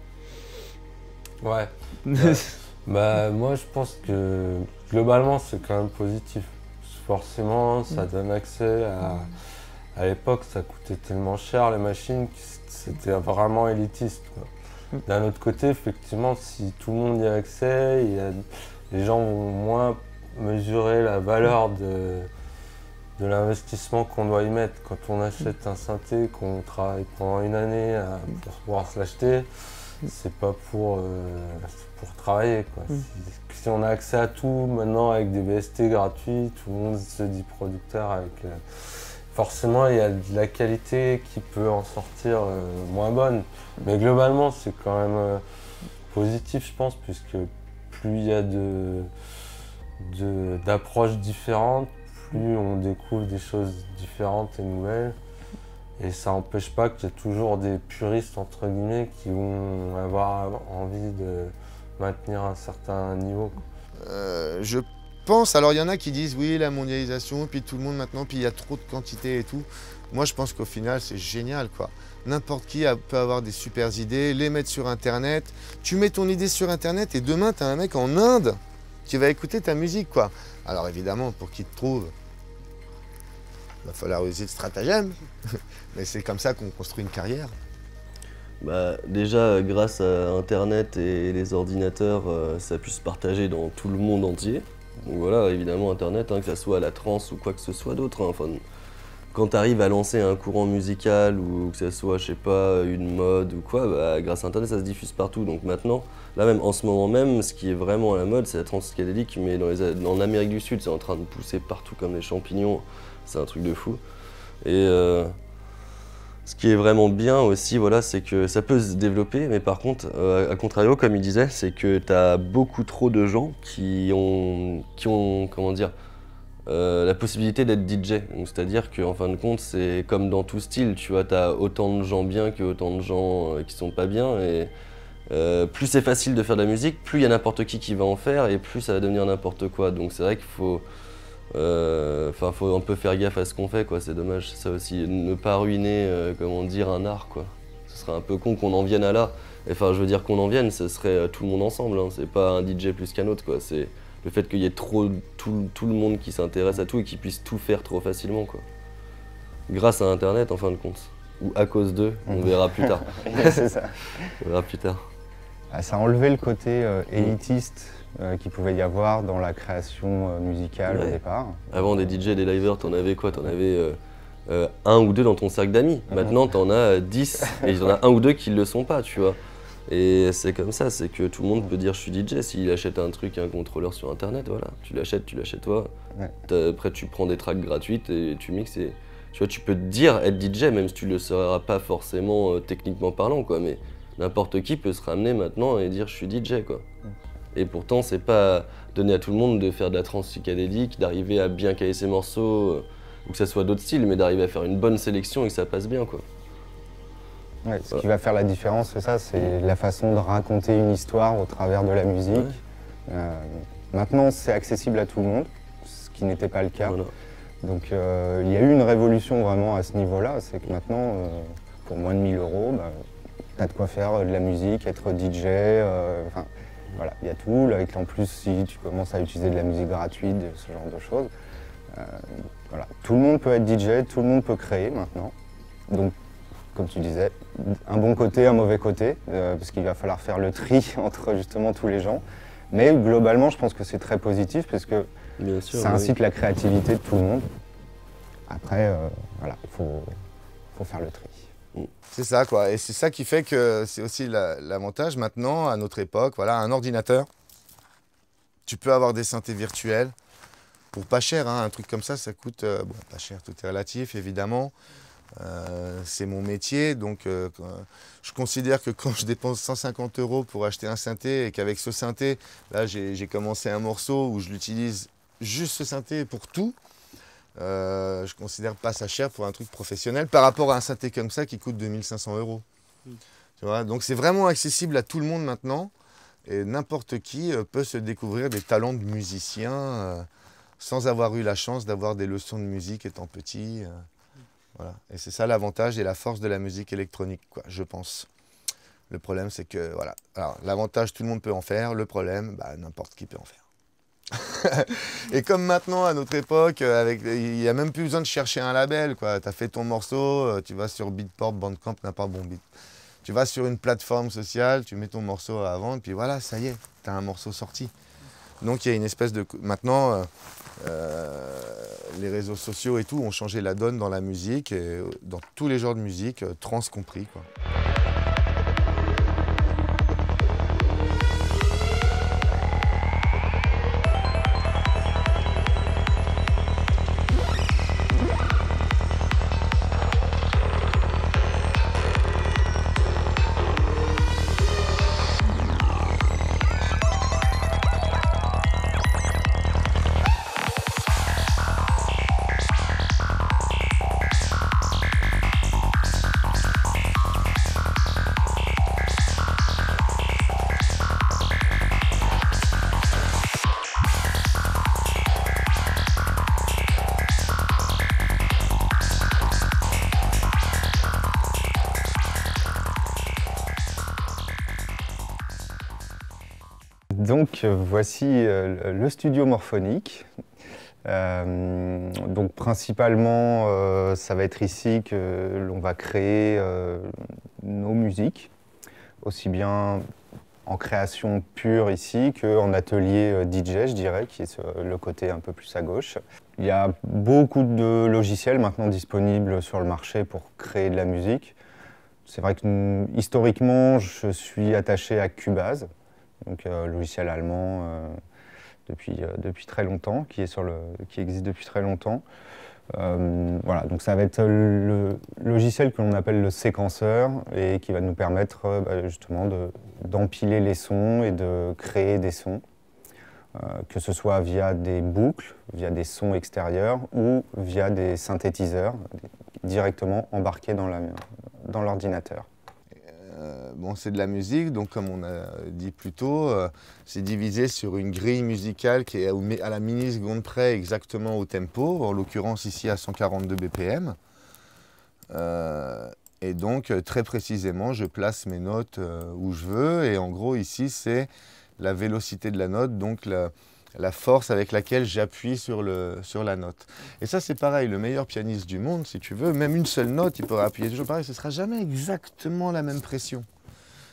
Ouais. ouais. Bah, moi, je pense que globalement, c'est quand même positif. Forcément, ça donne accès à... À l'époque, ça coûtait tellement cher, les machines, que c'était vraiment élitiste, quoi. D'un autre côté, effectivement, si tout le monde y a accès, il y a... les gens vont moins mesurer la valeur de, de l'investissement qu'on doit y mettre. Quand on achète un synthé, qu'on travaille pendant une année à... pour pouvoir se l'acheter, c'est pas pour, euh, pour travailler, quoi. Mm. Si, si on a accès à tout maintenant avec des V S T gratuits, tout le monde se dit producteur avec... Euh, forcément, il y a de la qualité qui peut en sortir euh, moins bonne. Mais globalement, c'est quand même euh, positif, je pense, puisque plus il y a de, de, d'approches différentes, plus on découvre des choses différentes et nouvelles. Et ça n'empêche pas qu'il y a toujours des puristes, entre guillemets, qui vont avoir envie de maintenir un certain niveau. Euh, je pense, alors il y en a qui disent oui, la mondialisation, puis tout le monde maintenant, puis il y a trop de quantité et tout. Moi, je pense qu'au final, c'est génial, quoi. N'importe qui a, peut avoir des super idées, les mettre sur Internet. Tu mets ton idée sur Internet et demain, tu as un mec en Inde qui va écouter ta musique, quoi. Alors évidemment, pour qu'il te trouve, il va falloir user de stratagème, mais c'est comme ça qu'on construit une carrière. Bah, déjà, grâce à Internet et les ordinateurs, euh, ça a pu se partager dans tout le monde entier. Donc voilà, évidemment, Internet, hein, que ça soit la trance ou quoi que ce soit d'autre. Hein, enfin, quand tu arrives à lancer un courant musical ou que ça soit, je sais pas, une mode ou quoi, bah, grâce à Internet, ça se diffuse partout. Donc maintenant, là même, en ce moment même, ce qui est vraiment à la mode, c'est la trance psychédélique, mais dans les, en Amérique du Sud, c'est en train de pousser partout comme des champignons. C'est un truc de fou. Et euh, ce qui est vraiment bien aussi, voilà, c'est que ça peut se développer, mais par contre, euh, à contrario, comme il disait, c'est que tu as beaucoup trop de gens qui ont, qui ont comment dire, euh, la possibilité d'être D J. C'est-à-dire qu'en fin de compte, c'est comme dans tout style, tu vois, tu as autant de gens bien que autant de gens euh, qui sont pas bien. Et euh, plus c'est facile de faire de la musique, plus il y a n'importe qui qui va en faire, et plus ça va devenir n'importe quoi. Donc c'est vrai qu'il faut... Enfin, euh, faut un peu faire gaffe à ce qu'on fait, quoi. C'est dommage, ça aussi, ne pas ruiner, euh, comment dire, un art, quoi. Ce serait un peu con qu'on en vienne à là. Enfin, je veux dire qu'on en vienne, ce serait euh, tout le monde ensemble, hein. C'est pas un D J plus qu'un autre, quoi. C'est le fait qu'il y ait trop, tout, tout le monde qui s'intéresse à tout et qui puisse tout faire trop facilement, quoi. Grâce à Internet, en fin de compte. Ou à cause d'eux, on verra plus tard. C'est ça. On verra plus tard. Ah, ça a enlevé le côté euh, élitiste euh, qu'il pouvait y avoir dans la création euh, musicale Ouais. au départ. Avant, des D J, des livers, t'en avais quoi? T'en avais euh, euh, un ou deux dans ton cercle d'amis. Maintenant, t'en as euh, dix et t'en as un ou deux qui le sont pas, tu vois. Et c'est comme ça, c'est que tout le monde peut dire je suis D J. S'il achète un truc, un contrôleur sur internet, voilà. Tu l'achètes, tu l'achètes toi. Ouais. Après, tu prends des tracks gratuites et tu mixes. Et, tu vois, tu peux te dire être D J, même si tu le seras pas forcément euh, techniquement parlant, quoi. Mais n'importe qui peut se ramener maintenant et dire je suis D J, quoi. Et pourtant, c'est pas donné à tout le monde de faire de la trance psychédélique, d'arriver à bien caler ses morceaux, euh, ou que ça soit d'autres styles, mais d'arriver à faire une bonne sélection et que ça passe bien, quoi. Ouais, ce Voilà. qui va faire la différence, c'est ça, c'est la façon de raconter une histoire au travers de la musique. Ouais. Euh, maintenant, c'est accessible à tout le monde, ce qui n'était pas le cas. Voilà. Donc euh, il y a eu une révolution vraiment à ce niveau-là, c'est que maintenant, euh, pour moins de mille euros, bah, tu as de quoi faire de la musique, être D J, euh, enfin voilà, il y a tout. Là, et en plus, si tu commences à utiliser de la musique gratuite, ce genre de choses, euh, voilà. Tout le monde peut être D J, tout le monde peut créer maintenant. Donc, comme tu disais, un bon côté, un mauvais côté, euh, parce qu'il va falloir faire le tri entre justement tous les gens. Mais globalement, je pense que c'est très positif, parce que Bien sûr, ça oui. incite la créativité de tout le monde. Après, euh, voilà, il faut, faut faire le tri. C'est ça, quoi. Et c'est ça qui fait que c'est aussi la- l'avantage maintenant, à notre époque, voilà, un ordinateur. Tu peux avoir des synthés virtuels pour pas cher, hein. Un truc comme ça, ça coûte, euh, bon, pas cher, tout est relatif, évidemment. Euh, c'est mon métier, donc euh, quand- je considère que quand je dépense cent cinquante euros pour acheter un synthé et qu'avec ce synthé, là j'ai j'ai commencé un morceau où je l'utilise juste ce synthé pour tout, euh, je considère pas ça cher pour un truc professionnel par rapport à un synthé comme ça qui coûte deux mille cinq cents euros. Tu vois, donc c'est vraiment accessible à tout le monde maintenant et n'importe qui euh, peut se découvrir des talents de musicien euh, sans avoir eu la chance d'avoir des leçons de musique étant petit. euh. Voilà. Et c'est ça l'avantage et la force de la musique électronique, quoi, je pense. Le problème, c'est que, voilà. Alors, l'avantage, tout le monde peut en faire. Le problème, bah, n'importe qui peut en faire. Et comme maintenant, à notre époque, euh, avec, il n'y a même plus besoin de chercher un label, quoi. Tu as fait ton morceau, euh, tu vas sur Beatport, Bandcamp, n'importe bon beat. Tu vas sur une plateforme sociale, tu mets ton morceau à vendre, puis voilà, ça y est, tu as un morceau sorti. Donc il y a une espèce de... Maintenant, euh, euh, les réseaux sociaux et tout ont changé la donne dans la musique, et dans tous les genres de musique, euh, trance compris, quoi. Donc euh, voici euh, le studio morphonique. Euh, donc principalement, euh, ça va être ici que l'on va créer euh, nos musiques, aussi bien en création pure ici qu'en atelier euh, D J, je dirais, qui est sur le côté un peu plus à gauche. Il y a beaucoup de logiciels maintenant disponibles sur le marché pour créer de la musique. C'est vrai que mm, historiquement, je suis attaché à Cubase, donc euh, logiciel allemand euh, depuis, euh, depuis très longtemps, qui, est sur le, qui existe depuis très longtemps. Euh, voilà, donc ça va être le logiciel que l'on appelle le séquenceur et qui va nous permettre euh, bah, justement de, d'empiler les sons et de créer des sons, euh, que ce soit via des boucles, via des sons extérieurs ou via des synthétiseurs directement embarqués dans, la, dans l'ordinateur. Euh, bon, c'est de la musique, donc comme on a dit plus tôt, euh, c'est divisé sur une grille musicale qui est au- à la milliseconde près exactement au tempo, en l'occurrence ici à cent quarante-deux B P M. Euh, et donc euh, très précisément, je place mes notes euh, où je veux, et en gros ici c'est la vélocité de la note, donc la, la force avec laquelle j'appuie sur, le, sur la note. Et ça c'est pareil, le meilleur pianiste du monde, si tu veux, même une seule note, il pourra appuyer toujours pareil, ce ne sera jamais exactement la même pression.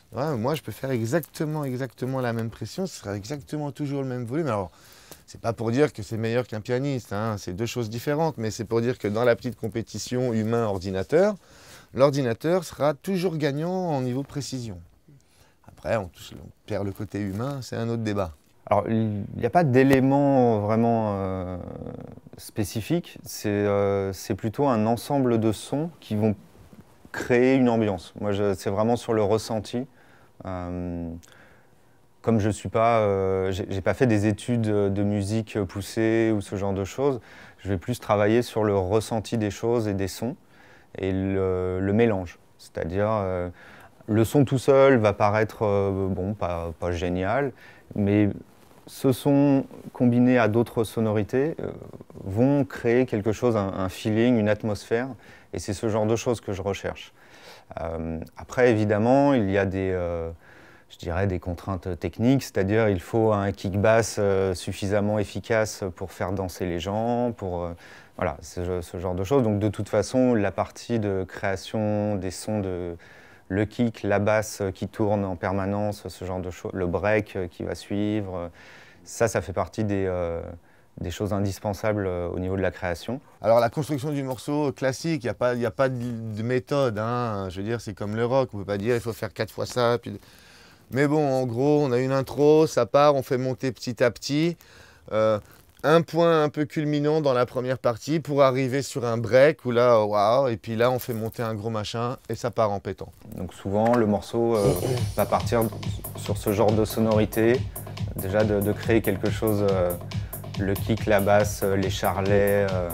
Ouais, moi, je peux faire exactement, exactement la même pression, ce sera exactement toujours le même volume. Alors, c'est pas pour dire que c'est meilleur qu'un pianiste, hein, c'est deux choses différentes, mais c'est pour dire que dans la petite compétition humain-ordinateur, l'ordinateur sera toujours gagnant en niveau précision. Après, on, touche, on perd le côté humain, c'est un autre débat. Alors, il n'y a pas d'éléments vraiment euh, spécifiques, c'est euh, c'est plutôt un ensemble de sons qui vont créer une ambiance. Moi, c'est vraiment sur le ressenti. Euh, comme je suis pas, euh, j'ai pas fait des études de musique poussées ou ce genre de choses, je vais plus travailler sur le ressenti des choses et des sons et le, le mélange. C'est-à-dire, euh, le son tout seul va paraître, euh, bon, pas, pas génial, mais ce son combiné à d'autres sonorités euh, vont créer quelque chose, un, un feeling, une atmosphère, et c'est ce genre de choses que je recherche. Euh, après, évidemment, il y a des, euh, je dirais, des contraintes techniques, c'est-à-dire il faut un kick bass euh, suffisamment efficace pour faire danser les gens, pour euh, voilà, ce, ce genre de choses. Donc de toute façon, la partie de création des sons de le kick, la basse qui tourne en permanence, ce genre de choses, le break qui va suivre, ça, ça fait partie des, euh, des choses indispensables au niveau de la création. Alors la construction du morceau classique, il n'y a pas, y a pas de, de méthode, hein. Je veux dire, c'est comme le rock, on ne peut pas dire il faut faire quatre fois ça. Puis... Mais bon, en gros, on a une intro, ça part, on fait monter petit à petit. Euh, un point un peu culminant dans la première partie pour arriver sur un break où là, waouh, et puis là, on fait monter un gros machin et ça part en pétant. Donc souvent, le morceau euh, va partir sur ce genre de sonorité, déjà de, de créer quelque chose, euh, le kick, la basse, les charlets. Euh.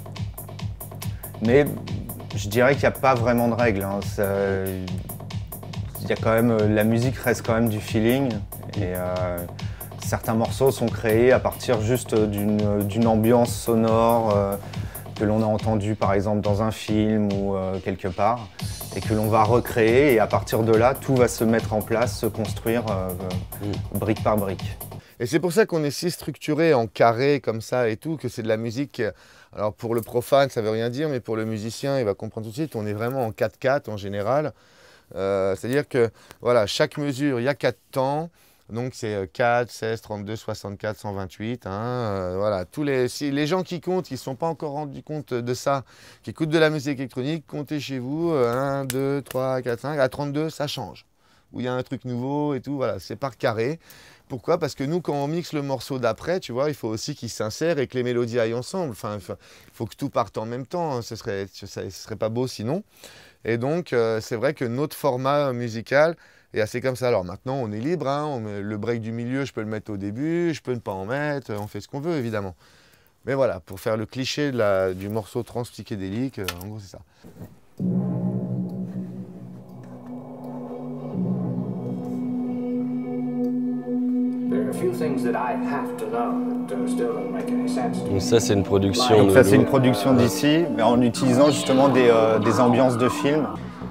Mais je dirais qu'il n'y a pas vraiment de règles. Hein. Ça, il y a quand même, la musique reste quand même du feeling. Et, euh, certains morceaux sont créés à partir juste d'une d'une ambiance sonore euh, que l'on a entendue par exemple dans un film ou euh, quelque part et que l'on va recréer, et à partir de là, tout va se mettre en place, se construire euh, mmh. brique par brique. Et c'est pour ça qu'on est si structuré en carré comme ça et tout, que c'est de la musique. Alors pour le profane, ça veut rien dire, mais pour le musicien, il va comprendre tout de suite, on est vraiment en quatre quatre en général. Euh, C'est-à-dire que voilà, chaque mesure, il y a quatre temps. Donc c'est quatre, seize, trente-deux, soixante-quatre, cent vingt-huit. Hein, euh, voilà. Tous les, si les gens qui comptent, qui ne se sont pas encore rendus compte de ça, qui écoutent de la musique électronique, comptez chez vous, un, deux, trois, quatre, cinq, à trente-deux, ça change. Où il y a un truc nouveau et tout, voilà, c'est par carré. Pourquoi? Parce que nous, quand on mixe le morceau d'après, tu vois, il faut aussi qu'il s'insère et que les mélodies aillent ensemble. Enfin, il faut que tout parte en même temps, hein. Ce serait, ce serait pas beau sinon. Et donc, euh, c'est vrai que notre format musical est assez comme ça. Alors maintenant, on est libre, hein, on met le break du milieu, je peux le mettre au début, je peux ne pas en mettre, on fait ce qu'on veut, évidemment. Mais voilà, pour faire le cliché de la, du morceau trans-psychédélique, euh, en gros, c'est ça. Donc ça, c'est une production. Donc ça, c'est une production d'ici, mais en utilisant justement des, euh, des ambiances de film.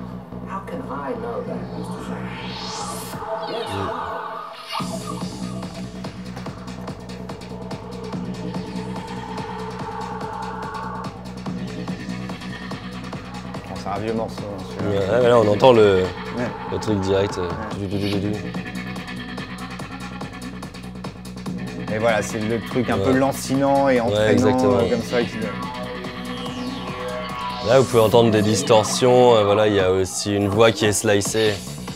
C'est un vieux morceau. Ouais, là, on entend le, ouais. le truc direct. Ouais. Et voilà, c'est le truc un ouais. peu lancinant et entraînant, ouais, comme ça. Qui... Là, vous pouvez entendre des distorsions. Euh, voilà, il y a aussi une voix qui est slicée.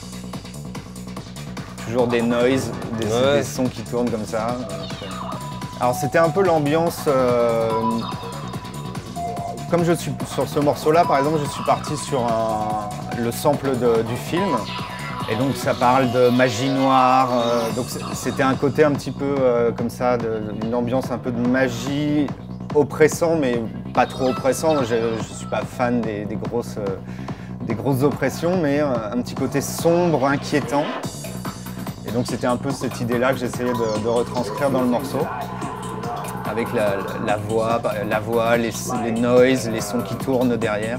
Toujours des noises, des, ouais. des sons qui tournent comme ça. Alors, c'était un peu l'ambiance. Euh... Comme je suis sur ce morceau-là, par exemple, je suis parti sur un... le sample de, du film. Et donc ça parle de magie noire, euh, donc c'était un côté un petit peu euh, comme ça, de, une ambiance un peu de magie oppressant, mais pas trop oppressant. Je ne suis pas fan des, des, grosses, euh, des grosses oppressions, mais euh, un petit côté sombre, inquiétant. Et donc c'était un peu cette idée-là que j'essayais de, de retranscrire dans le morceau, avec la, la voix, la voix les, les noises, les sons qui tournent derrière.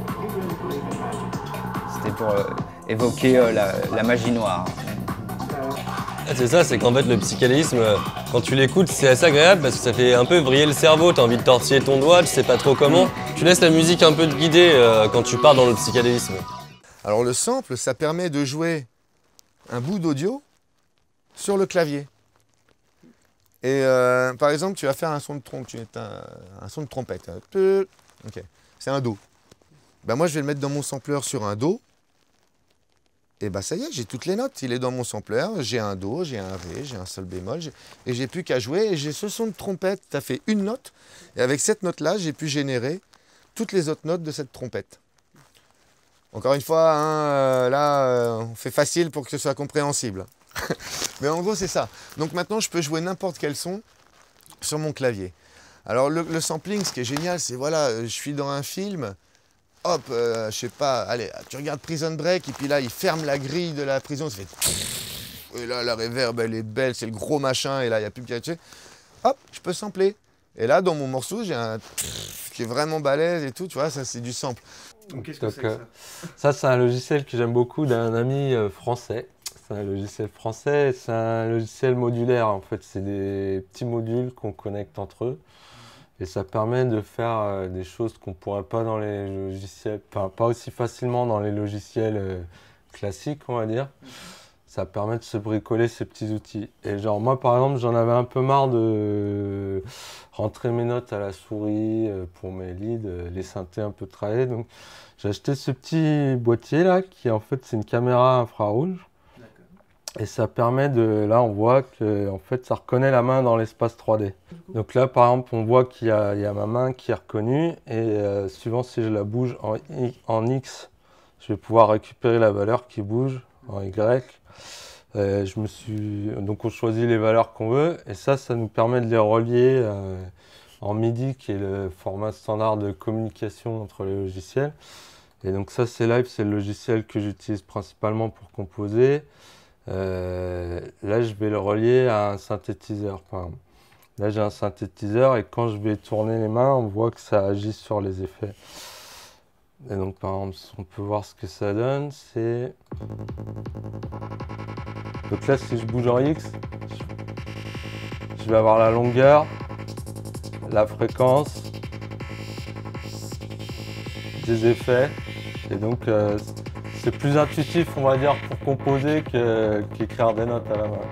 C'était pour... Euh, évoquer euh, la, la magie noire. C'est ça, c'est qu'en fait le psychédélisme, quand tu l'écoutes, c'est assez agréable parce que ça fait un peu vriller le cerveau, t'as envie de tortiller ton doigt, tu sais pas trop comment. Tu laisses la musique un peu te guider euh, quand tu pars dans le psychédélisme. Alors le sample, ça permet de jouer un bout d'audio sur le clavier. Et euh, par exemple, tu vas faire un son de trompe, tu un, un son de trompette. Ok, c'est un Do. Ben moi, je vais le mettre dans mon sampler sur un Do. Et ben ça y est, j'ai toutes les notes. Il est dans mon sampler. J'ai un Do, j'ai un Ré, j'ai un Sol bémol. Et j'ai plus qu'à jouer. Et j'ai ce son de trompette. Tu as fait une note. Et avec cette note-là, j'ai pu générer toutes les autres notes de cette trompette. Encore une fois, hein, euh, là, euh, on fait facile pour que ce soit compréhensible. Mais en gros, c'est ça. Donc maintenant, je peux jouer n'importe quel son sur mon clavier. Alors le, le sampling, ce qui est génial, c'est voilà, je suis dans un film, hop, euh, je sais pas, allez, tu regardes Prison Break, et puis là, il ferme la grille de la prison, ça fait... Et là, la reverb, elle est belle, c'est le gros machin, et là, il n'y a plus qu'à tuer. Hop, je peux sampler. Et là, dans mon morceau, j'ai un... qui est vraiment balèze et tout, tu vois, ça, c'est du sample. Qu'est-ce que c'est que euh, ça Ça, c'est un logiciel que j'aime beaucoup d'un ami euh, français. C'est un logiciel français, c'est un logiciel modulaire en fait. C'est des petits modules qu'on connecte entre eux. Et ça permet de faire euh, des choses qu'on ne pourrait pas dans les logiciels, enfin pas aussi facilement dans les logiciels euh, classiques, on va dire. Ça permet de se bricoler ces petits outils. Et genre moi par exemple, j'en avais un peu marre de rentrer mes notes à la souris euh, pour mes leads, euh, les synthés un peu travaillés. Donc j'ai acheté ce petit boîtier là, qui en fait c'est une caméra infrarouge. Et ça permet de, là on voit que en fait, ça reconnaît la main dans l'espace trois D. Donc là par exemple on voit qu'il y a, il y a ma main qui est reconnue et euh, suivant si je la bouge en, en X, je vais pouvoir récupérer la valeur qui bouge en Y. Euh, je me suis, donc on choisit les valeurs qu'on veut et ça, ça nous permet de les relier euh, en MIDI qui est le format standard de communication entre les logiciels. Et donc ça c'est Live, c'est le logiciel que j'utilise principalement pour composer. Euh, là, je vais le relier à un synthétiseur. Par exemple. Là, j'ai un synthétiseur et quand je vais tourner les mains, on voit que ça agit sur les effets. Et donc, par exemple, on peut voir ce que ça donne. C'est donc là, si je bouge en X, je vais avoir la longueur, la fréquence, des effets. Et donc, euh, c'est plus intuitif, on va dire, pour composer qu'écrire des notes à la main.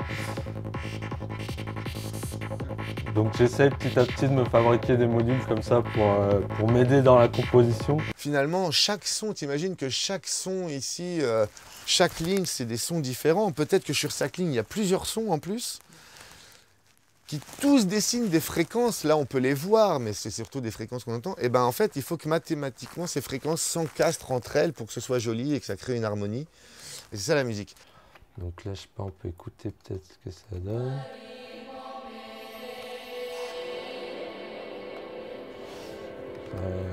Donc j'essaie petit à petit de me fabriquer des modules comme ça pour, euh, pour m'aider dans la composition. Finalement, chaque son, t'imagines que chaque son ici, euh, chaque ligne, c'est des sons différents. Peut-être que sur chaque ligne, il y a plusieurs sons en plus, qui tous dessinent des fréquences. Là, on peut les voir, mais c'est surtout des fréquences qu'on entend. Et bien en fait, il faut que mathématiquement, ces fréquences s'encastrent entre elles pour que ce soit joli et que ça crée une harmonie. Et c'est ça la musique. Donc là, je sais pas, on peut écouter peut-être ce que ça donne. Euh...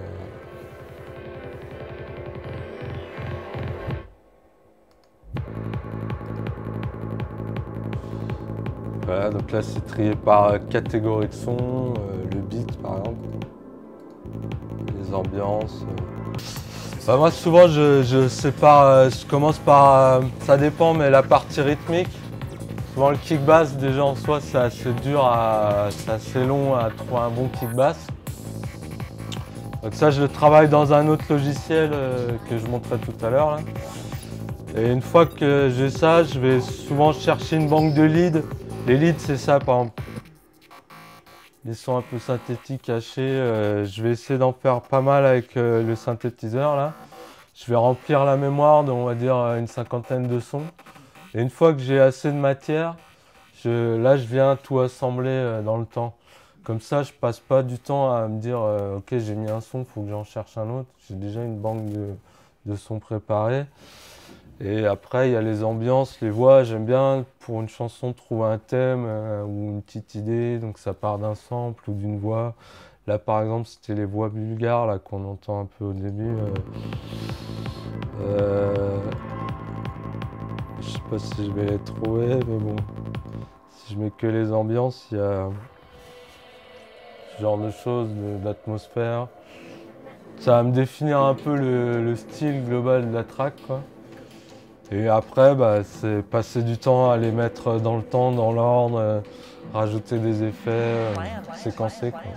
Voilà, donc là c'est trié par catégorie de son, euh, le beat par exemple, les ambiances. Euh. Bah, moi souvent je, je sépare, euh, je commence par, euh, ça dépend, mais la partie rythmique. Souvent le kick bass déjà en soi c'est assez dur, à, c'est assez long à trouver un bon kick bass. Donc ça je le travaille dans un autre logiciel euh, que je montrerai tout à l'heure. Et une fois que j'ai ça, je vais souvent chercher une banque de leads. Les leads, c'est ça, par exemple. Les sons un peu synthétiques cachés. Euh, je vais essayer d'en faire pas mal avec euh, le synthétiseur, là. Je vais remplir la mémoire de, on va dire, une cinquantaine de sons. Et une fois que j'ai assez de matière, je, là, je viens tout assembler euh, dans le temps. Comme ça, je passe pas du temps à me dire euh, « Ok, j'ai mis un son, il faut que j'en cherche un autre. » J'ai déjà une banque de, de sons préparés. Et après, il y a les ambiances, les voix. J'aime bien, pour une chanson, trouver un thème euh, ou une petite idée. Donc ça part d'un sample ou d'une voix. Là, par exemple, c'était les voix bulgares là qu'on entend un peu au début. Euh, euh, je sais pas si je vais les trouver, mais bon. Si je mets que les ambiances, il y a ce genre de choses, de l'atmosphère. Ça va me définir un peu le, le style global de la track, quoi. Et après, bah, c'est passer du temps à les mettre dans le temps, dans l'ordre, euh, rajouter des effets, euh, séquencer, quoi.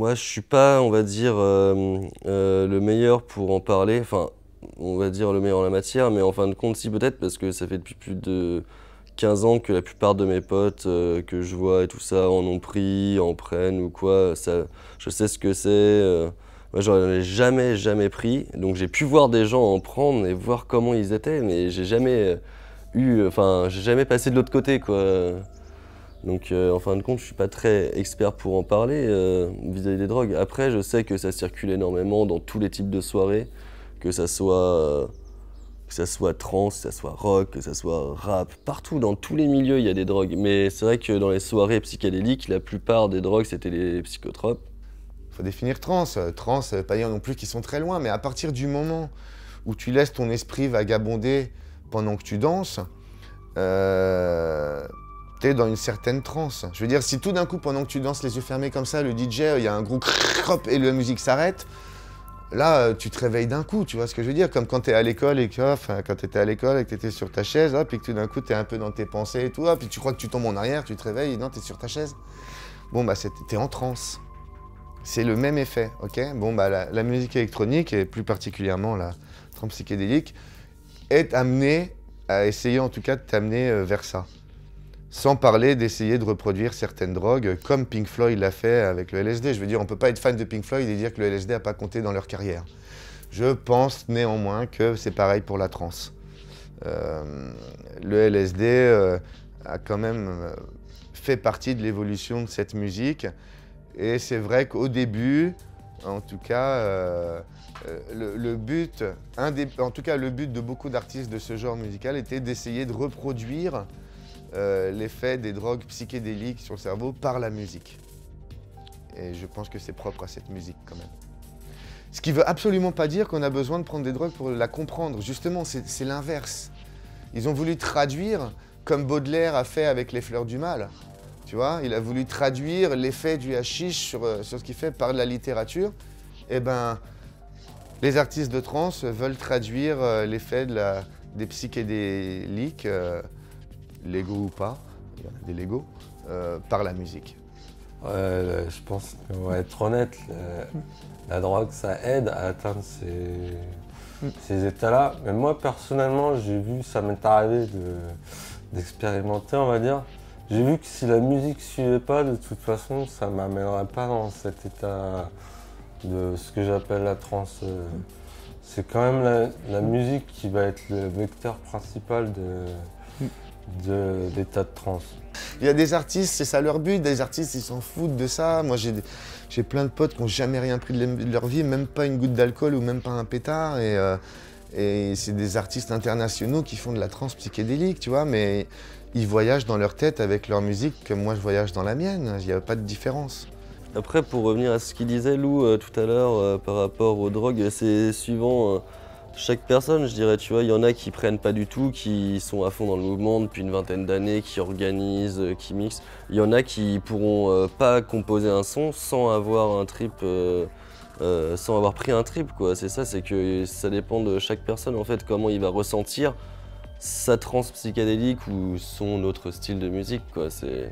moi, je suis pas, on va dire, euh, euh, le meilleur pour en parler. Enfin, on va dire le meilleur en la matière, mais en fin de compte, si peut-être, parce que ça fait depuis plus de quinze ans que la plupart de mes potes euh, que je vois et tout ça en ont pris, en prennent ou quoi. Ça, je sais ce que c'est. Euh, moi, j'en ai jamais, jamais pris. Donc, j'ai pu voir des gens en prendre et voir comment ils étaient, mais j'ai jamais eu, enfin, j'ai jamais passé de l'autre côté, quoi. Donc, euh, en fin de compte, je suis pas très expert pour en parler euh, vis-à-vis des drogues. Après, je sais que ça circule énormément dans tous les types de soirées, que ça soit, euh, que ça soit trance, que ça soit rock, que ça soit rap, partout, dans tous les milieux, il y a des drogues. Mais c'est vrai que dans les soirées psychédéliques, la plupart des drogues, c'était les psychotropes. Il faut définir trans. Trans, ça veut pas dire non plus qu'ils sont très loin, mais à partir du moment où tu laisses ton esprit vagabonder pendant que tu danses, euh, t'es dans une certaine transe. Je veux dire, si tout d'un coup, pendant que tu danses les yeux fermés comme ça, le D J, il y a un gros crop et la musique s'arrête, là, tu te réveilles d'un coup, tu vois ce que je veux dire? Comme quand t'es à l'école et que, enfin, quand t'étais à l'école et que t'étais sur ta chaise, hop, et que tout d'un coup, t'es un peu dans tes pensées et tout, hop, puis tu crois que tu tombes en arrière, tu te réveilles et non, t'es sur ta chaise. Bon, bah, t'es en transe. C'est le même effet, ok? Bon, bah, la, la musique électronique, et plus particulièrement la trance psychédélique, est amenée à essayer en tout cas de t'amener euh, vers ça. Sans parler d'essayer de reproduire certaines drogues, comme Pink Floyd l'a fait avec le L S D. Je veux dire, on ne peut pas être fan de Pink Floyd et dire que le L S D n'a pas compté dans leur carrière. Je pense néanmoins que c'est pareil pour la trance. Euh, le L S D euh, a quand même euh, fait partie de l'évolution de cette musique. Et c'est vrai qu'au début, en tout cas, euh, le, le but, un des, en tout cas, le but de beaucoup d'artistes de ce genre musical était d'essayer de reproduire euh, l'effet des drogues psychédéliques sur le cerveau par la musique. Et je pense que c'est propre à cette musique quand même. Ce qui ne veut absolument pas dire qu'on a besoin de prendre des drogues pour la comprendre. Justement, c'est l'inverse. Ils ont voulu traduire, comme Baudelaire a fait avec Les Fleurs du Mal. Tu vois, il a voulu traduire l'effet du hashish sur, sur ce qu'il fait par la littérature. Eh ben, les artistes de trance veulent traduire l'effet de la, des psychédéliques, euh, légaux ou pas, il y en a des légaux, euh, par la musique. Ouais, je pense qu'on va être honnête, la, la drogue, ça aide à atteindre ces, ces états-là. Mais moi, personnellement, j'ai vu, ça m'est arrivé d'expérimenter, on va dire. J'ai vu que si la musique ne suivait pas, de toute façon, ça ne m'amènerait pas dans cet état de ce que j'appelle la transe. C'est quand même la, la musique qui va être le vecteur principal de, de l'état de transe. Il y a des artistes, c'est ça leur but, des artistes ils s'en foutent de ça. Moi j'ai plein de potes qui n'ont jamais rien pris de leur vie, même pas une goutte d'alcool ou même pas un pétard. Et, euh, et c'est des artistes internationaux qui font de la trance psychédélique, tu vois, mais ils voyagent dans leur tête avec leur musique comme moi je voyage dans la mienne, il n'y a pas de différence. Après, pour revenir à ce qu'il disait Lou euh, tout à l'heure euh, par rapport aux drogues, c'est suivant euh, chaque personne, je dirais, tu vois, il y en a qui prennent pas du tout, qui sont à fond dans le mouvement depuis une vingtaine d'années, qui organisent, euh, qui mixent. Il y en a qui pourront euh, pas composer un son sans avoir un trip, euh, euh, sans avoir pris un trip, quoi. C'est ça, c'est que ça dépend de chaque personne, en fait, comment il va ressentir sa trance psychédélique ou son autre style de musique, quoi. C'est...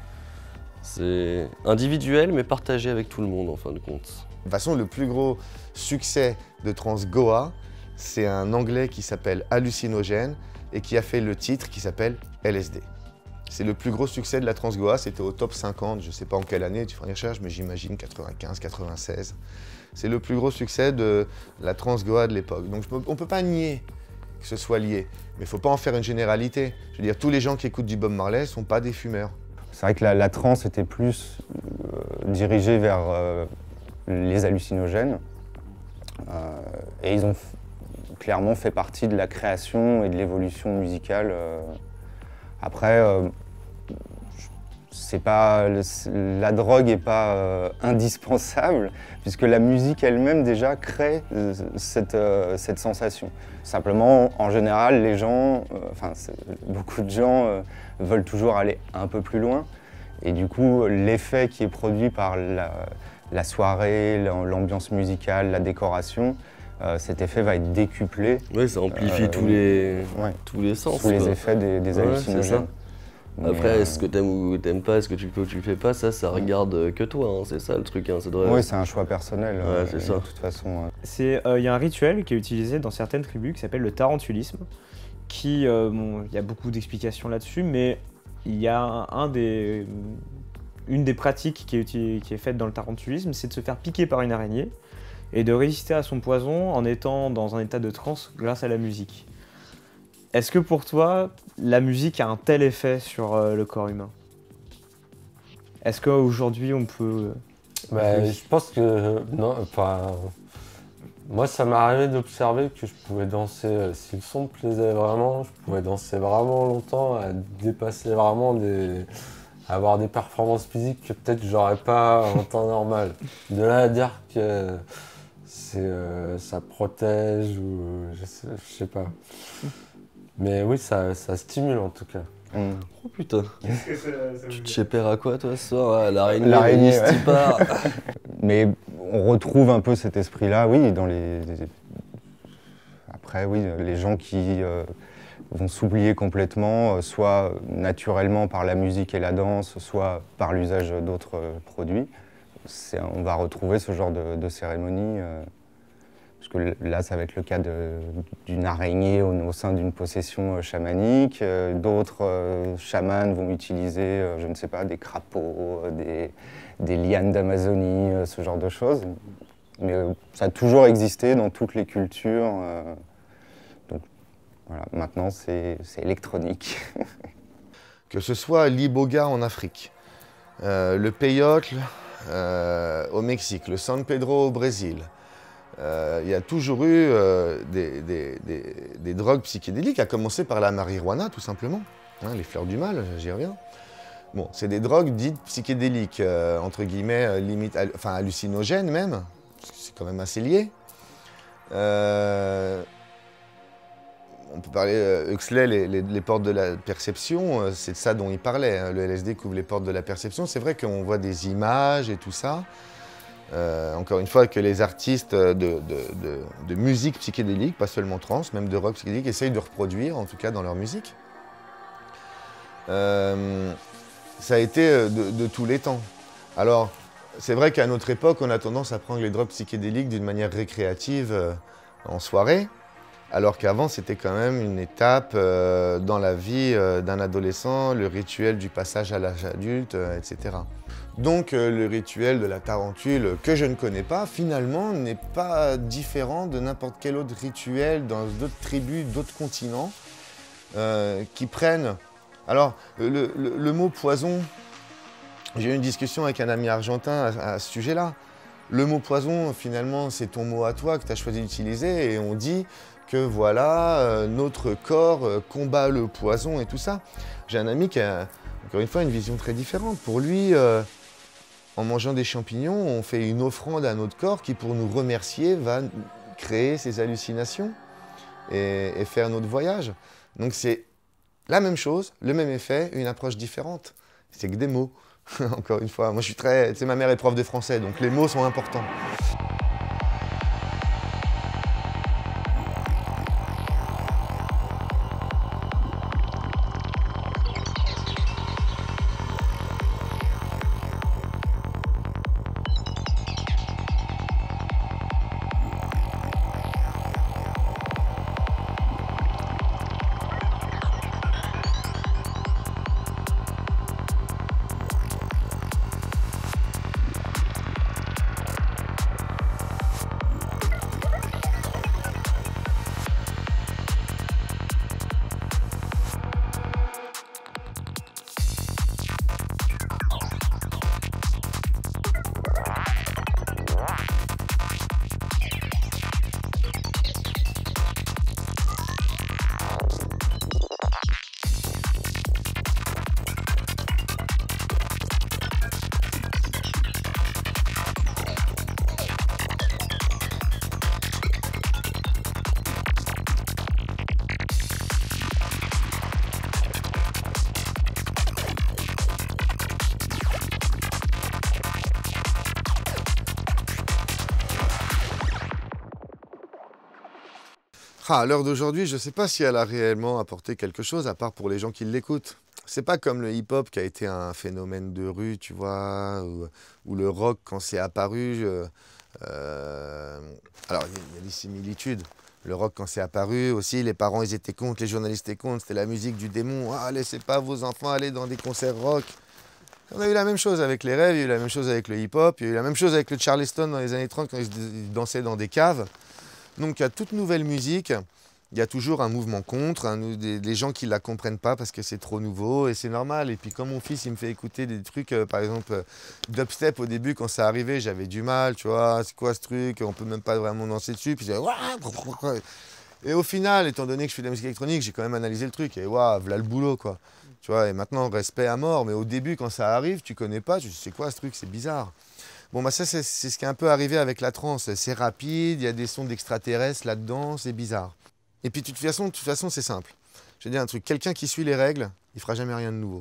C'est individuel, mais partagé avec tout le monde, en fin de compte. De toute façon, le plus gros succès de Trans Goa, c'est un Anglais qui s'appelle Hallucinogène et qui a fait le titre qui s'appelle L S D. C'est le plus gros succès de la Trans Goa, c'était au top cinquante, je ne sais pas en quelle année, tu feras une recherche, mais j'imagine quatre-vingt-quinze, quatre-vingt-seize. C'est le plus gros succès de la Trans Goa de l'époque. Donc on ne peut pas nier que ce soit lié, mais il ne faut pas en faire une généralité. Je veux dire, tous les gens qui écoutent du Bob Marley ne sont pas des fumeurs. C'est vrai que la, la trance était plus euh, dirigée vers euh, les hallucinogènes. Euh, et ils ont clairement fait partie de la création et de l'évolution musicale. Euh. Après, euh, c'est pas, la drogue n'est pas euh, indispensable, puisque la musique elle-même déjà crée euh, cette, euh, cette sensation. Simplement, en général, les gens, euh, enfin beaucoup de gens euh, veulent toujours aller un peu plus loin. Et du coup, l'effet qui est produit par la, la soirée, l'ambiance musicale, la décoration, euh, cet effet va être décuplé. Oui, ça amplifie euh, tous, les, ouais, tous les sens. Tous les effets des, des ouais, hallucinogènes. Après, euh, est-ce que t'aimes ou t'aimes pas, est-ce que tu le fais ou tu le fais pas, ça, ça regarde que toi, hein, c'est ça le truc. Hein, ça doit... Oui, c'est un choix personnel. Ouais, euh, c'est ça. De toute façon. euh. C'est, euh, y a un rituel qui est utilisé dans certaines tribus qui s'appelle le tarantulisme, qui, euh, bon, il y a beaucoup d'explications là-dessus, mais il y a un, un des, une des pratiques qui est, uti- qui est faite dans le tarantulisme, c'est de se faire piquer par une araignée et de résister à son poison en étant dans un état de transe grâce à la musique. Est-ce que pour toi, la musique a un tel effet sur euh, le corps humain? Est-ce qu'aujourd'hui on peut... Bah, je pense que non, enfin, moi ça m'est arrivé d'observer que je pouvais danser, euh, si le son me plaisait vraiment, je pouvais danser vraiment longtemps, à dépasser vraiment des, à avoir des performances physiques que peut-être j'aurais pas en temps normal. De là à dire que c'est, euh, ça protège ou je sais, je sais pas. Mais oui, ça, ça stimule en tout cas. Mm. Oh putain, Qu'est-ce que ça, ça tu te chéperas à quoi toi ce soir? Ah, l'araignée, L'araignée, Denis ouais. Stipar. Mais on retrouve un peu cet esprit-là, oui, dans les. Après, oui, les gens qui euh, vont s'oublier complètement, euh, soit naturellement par la musique et la danse, soit par l'usage d'autres euh, produits. C'est- on va retrouver ce genre de, de cérémonie. euh, Parce que là, ça va être le cas de- d'une araignée au, au sein d'une possession euh, chamanique. Euh, D'autres euh, chamans vont utiliser, euh, je ne sais pas, des crapauds, euh, des, des lianes d'Amazonie, euh, ce genre de choses. Mais euh, ça a toujours existé dans toutes les cultures. euh, donc voilà, maintenant c'est c'est électronique. Que ce soit l'iboga en Afrique, euh, le peyote euh, au Mexique, le San Pedro au Brésil, euh, il y a toujours eu euh, des, des- des- des drogues psychédéliques, à commencer par la marijuana tout simplement, hein, les fleurs du mal, j'y reviens. Bon, c'est des drogues dites psychédéliques, euh, entre guillemets, euh, limite, hal- enfin hallucinogènes même, parce que c'est quand même assez lié. Euh, On peut parler, euh, Huxley, les, les- les portes de la perception, euh, c'est de ça dont il parlait. Hein. Le L S D couvre les portes de la perception. C'est vrai qu'on voit des images et tout ça. Euh, encore une fois, que les artistes de, de- de- de musique psychédélique, pas seulement trans, même de rock psychédélique, essayent de reproduire, en tout cas dans leur musique. Euh, ça a été euh, de, de tous les temps. Alors, c'est vrai qu'à notre époque, on a tendance à prendre les drogues psychédéliques d'une manière récréative euh, en soirée. Alors qu'avant, c'était quand même une étape euh, dans la vie euh, d'un adolescent, le rituel du passage à l'âge adulte, euh, et cetera. Donc euh, le rituel de la tarentule, que je ne connais pas, finalement, n'est pas différent de n'importe quel autre rituel dans d'autres tribus, d'autres continents, euh, qui prennent... Alors, le, le- le mot poison, j'ai eu une discussion avec un ami argentin à, à ce sujet-là. Le mot poison, finalement, c'est ton mot à toi que tu as choisi d'utiliser et on dit que voilà, euh, notre corps euh, combat le poison et tout ça. J'ai un ami qui a, encore une fois, une vision très différente. Pour lui, euh, en mangeant des champignons, on fait une offrande à notre corps qui, pour nous remercier, va créer ces hallucinations et, et faire notre voyage. Donc c'est la même chose, le même effet, une approche différente. C'est que des mots, encore une fois. Moi, je suis très... Tu sais, ma mère est prof de français, donc les mots sont importants. Ah, à l'heure d'aujourd'hui, je ne sais pas si elle a réellement apporté quelque chose, à part pour les gens qui l'écoutent. C'est pas comme le hip-hop qui a été un phénomène de rue, tu vois, ou, ou le rock quand c'est apparu. Euh, euh, alors, il y a des similitudes. Le rock, quand c'est apparu aussi, les parents, ils étaient contre, les journalistes étaient contre, c'était la musique du démon. Ah, laissez pas vos enfants aller dans des concerts rock. On a eu la même chose avec les rêves, il y a eu la même chose avec le hip-hop, il y a eu la même chose avec le Charleston dans les années trente quand ils dansaient dans des caves. Donc, il y a toute nouvelle musique. Il y a toujours un mouvement contre, un, des, des gens qui ne la comprennent pas parce que c'est trop nouveau et c'est normal. Et puis quand mon fils il me fait écouter des trucs, euh, par exemple euh, dubstep au début quand ça arrivait, j'avais du mal, tu vois, c'est quoi ce truc, on peut même pas vraiment danser dessus. Puis et au final, étant donné que je fais de la musique électronique, j'ai quand même analysé le truc et waouh, voilà le boulot quoi. Tu vois, et maintenant respect à mort, mais au début quand ça arrive, tu connais pas, tu dis c'est quoi ce truc, c'est bizarre. Bon bah ça c'est ce qui est un peu arrivé avec la trance, c'est rapide, il y a des sons d'extraterrestres là-dedans, c'est bizarre. Et puis de toute façon, de toute façon c'est simple. Je vais dire un truc, quelqu'un qui suit les règles, il fera jamais rien de nouveau.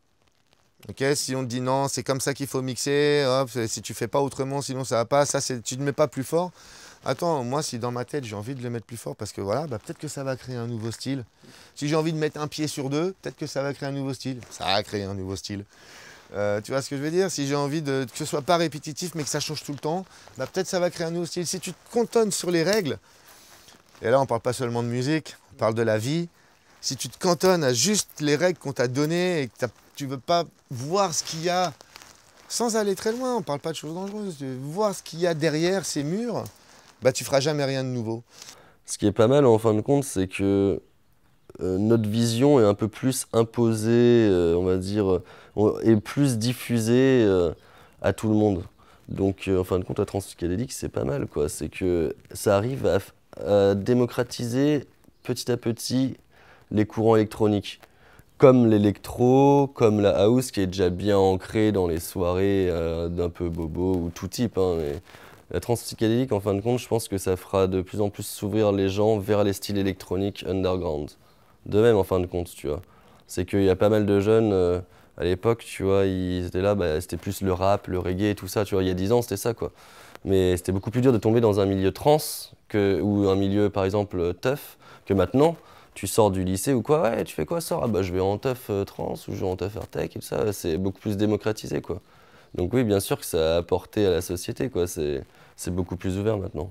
Ok, si on te dit non, c'est comme ça qu'il faut mixer, hop, si tu fais pas autrement, sinon ça va pas, ça tu ne mets pas plus fort. Attends, moi si dans ma tête j'ai envie de le mettre plus fort parce que voilà, bah, peut-être que ça va créer un nouveau style. Si j'ai envie de mettre un pied sur deux, peut-être que ça va créer un nouveau style. Ça va créer un nouveau style. Euh, tu vois ce que je veux dire? Si j'ai envie de, que ce soit pas répétitif mais que ça change tout le temps, bah, peut-être ça va créer un nouveau style. Si tu te cantonnes sur les règles, et là on parle pas seulement de musique, on parle de la vie. Si tu te cantonnes à juste les règles qu'on t'a données et que tu veux pas voir ce qu'il y a, sans aller très loin, on parle pas de choses dangereuses, de voir ce qu'il y a derrière ces murs, bah tu feras jamais rien de nouveau. Ce qui est pas mal en fin de compte, c'est que euh, notre vision est un peu plus imposée, euh, on va dire, euh, et plus diffusée euh, à tout le monde. Donc euh, en fin de compte, la trance psychédélique, c'est pas mal, quoi. C'est que ça arrive à, à démocratiser petit à petit les courants électroniques. Comme l'électro, comme la house qui est déjà bien ancrée dans les soirées euh, d'un peu bobo ou tout type. Hein, mais la trance psychédélique, en fin de compte, je pense que ça fera de plus en plus s'ouvrir les gens vers les styles électroniques underground. De même, en fin de compte, tu vois. C'est qu'il y a pas mal de jeunes, euh, à l'époque, tu vois, ils étaient là, bah, c'était plus le rap, le reggae, tout ça, tu vois. Il y a dix ans, c'était ça, quoi. Mais c'était beaucoup plus dur de tomber dans un milieu trance que, ou un milieu, par exemple, teuf, que maintenant. Tu sors du lycée ou quoi, ouais, tu fais quoi, sors? Ah bah je vais en teuf euh, trans ou je vais en teuf airtech et tout ça, c'est beaucoup plus démocratisé, quoi. Donc oui, bien sûr que ça a apporté à la société, quoi, c'est beaucoup plus ouvert maintenant.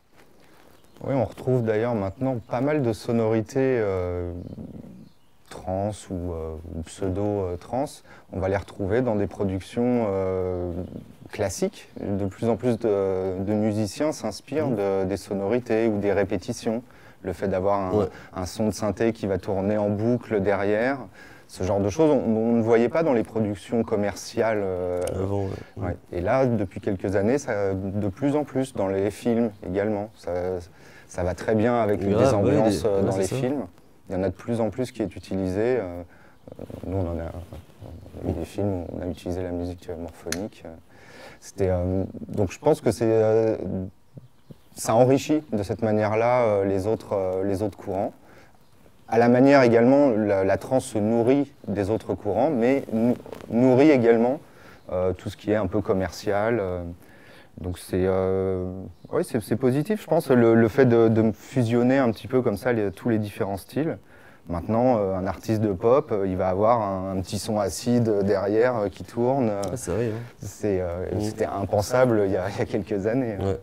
Oui, on retrouve d'ailleurs maintenant pas mal de sonorités euh, trans ou, euh, ou pseudo-trans. On va les retrouver dans des productions euh, classiques. De plus en plus de, de musiciens s'inspirent de, des sonorités ou des répétitions. Le fait d'avoir un, ouais. un son de synthé qui va tourner en boucle derrière, ce genre de choses, on, on ne voyait pas dans les productions commerciales. Euh, Avant, ouais. Ouais. Et là, depuis quelques années, ça, de plus en plus, dans les films également, ça, ça va très bien avec les des ambiances ouais, des, dans ouais, les ça. films. Il y en a de plus en plus qui est utilisé. Euh, nous, on en a, on a eu des films où on a utilisé la musique morphonique. C'était, euh, donc je pense que c'est... Euh, ça enrichit de cette manière-là euh, les, autres, euh, les autres courants. À la manière également, la, la trance se nourrit des autres courants, mais nourrit également euh, tout ce qui est un peu commercial. Euh, donc c'est euh, ouais, c'est positif, je pense, le, le fait de, de fusionner un petit peu comme ça les, tous les différents styles. Maintenant, euh, un artiste de pop, euh, il va avoir un, un petit son acide derrière euh, qui tourne. Ah, c'est vrai. Hein. C'était euh, impensable il y, a, il y a quelques années. Ouais.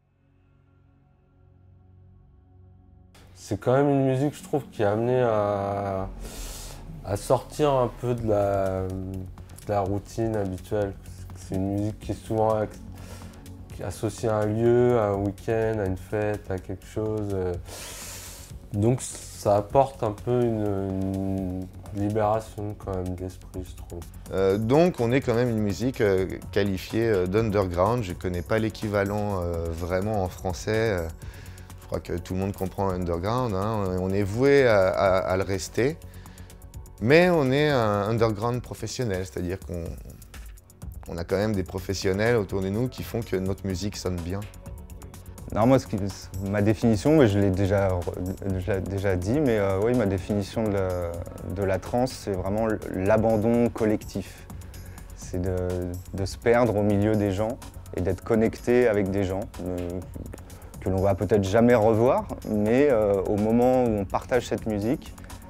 C'est quand même une musique, je trouve, qui a amené à, à sortir un peu de la, de la routine habituelle. C'est une musique qui est souvent associée à un lieu, à un week-end, à une fête, à quelque chose. Donc ça apporte un peu une, une libération quand même d'esprit, je trouve. Euh, donc on est quand même une musique euh, qualifiée d'underground. Je ne connais pas l'équivalent euh, vraiment en français. Je crois que tout le monde comprend underground, hein. On est voué à, à, à le rester, mais on est un underground professionnel, c'est-à-dire qu'on on a quand même des professionnels autour de nous qui font que notre musique sonne bien. Non, moi, ce qui, ma définition, mais je l'ai déjà, déjà, déjà dit, mais euh, oui, ma définition de la, de la trance, c'est vraiment l'abandon collectif. C'est de, de se perdre au milieu des gens et d'être connecté avec des gens. De, que l'on va peut-être jamais revoir, mais euh, au moment où on partage cette musique,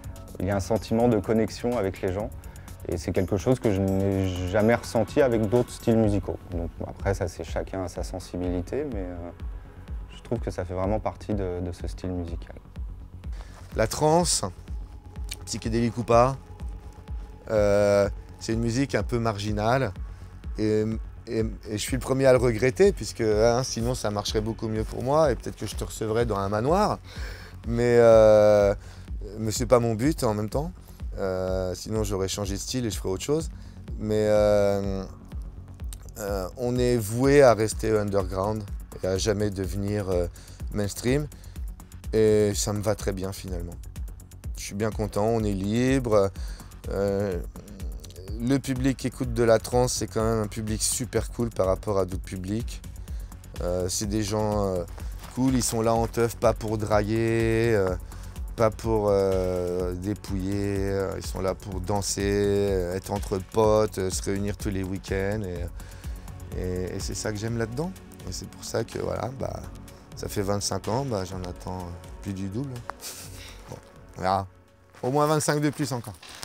il y a un sentiment de connexion avec les gens. Et c'est quelque chose que je n'ai jamais ressenti avec d'autres styles musicaux. Donc après, ça c'est chacun à sa sensibilité, mais euh, je trouve que ça fait vraiment partie de, de ce style musical. La trance, psychédélique ou pas, euh, c'est une musique un peu marginale. Et, et, et je suis le premier à le regretter, puisque hein, sinon ça marcherait beaucoup mieux pour moi, et peut-être que je te recevrais dans un manoir. Mais, euh, mais c'est pas mon but en même temps. Euh, sinon j'aurais changé de style et je ferais autre chose. Mais euh, euh, on est voué à rester underground et à jamais devenir euh, mainstream. Et ça me va très bien finalement. Je suis bien content, on est libre. Euh, le public qui écoute de la trance, c'est quand même un public super cool par rapport à d'autres publics. Euh, c'est des gens euh, cool, ils sont là en teuf, pas pour draguer. Euh, Pas pour euh, dépouiller, euh, ils sont là pour danser, euh, être entre potes, euh, se réunir tous les week-ends. Et, et, et c'est ça que j'aime là-dedans. Et c'est pour ça que voilà, bah, ça fait vingt-cinq ans, bah, j'en attends plus du double. Bon, on verra. Au moins vingt-cinq de plus encore.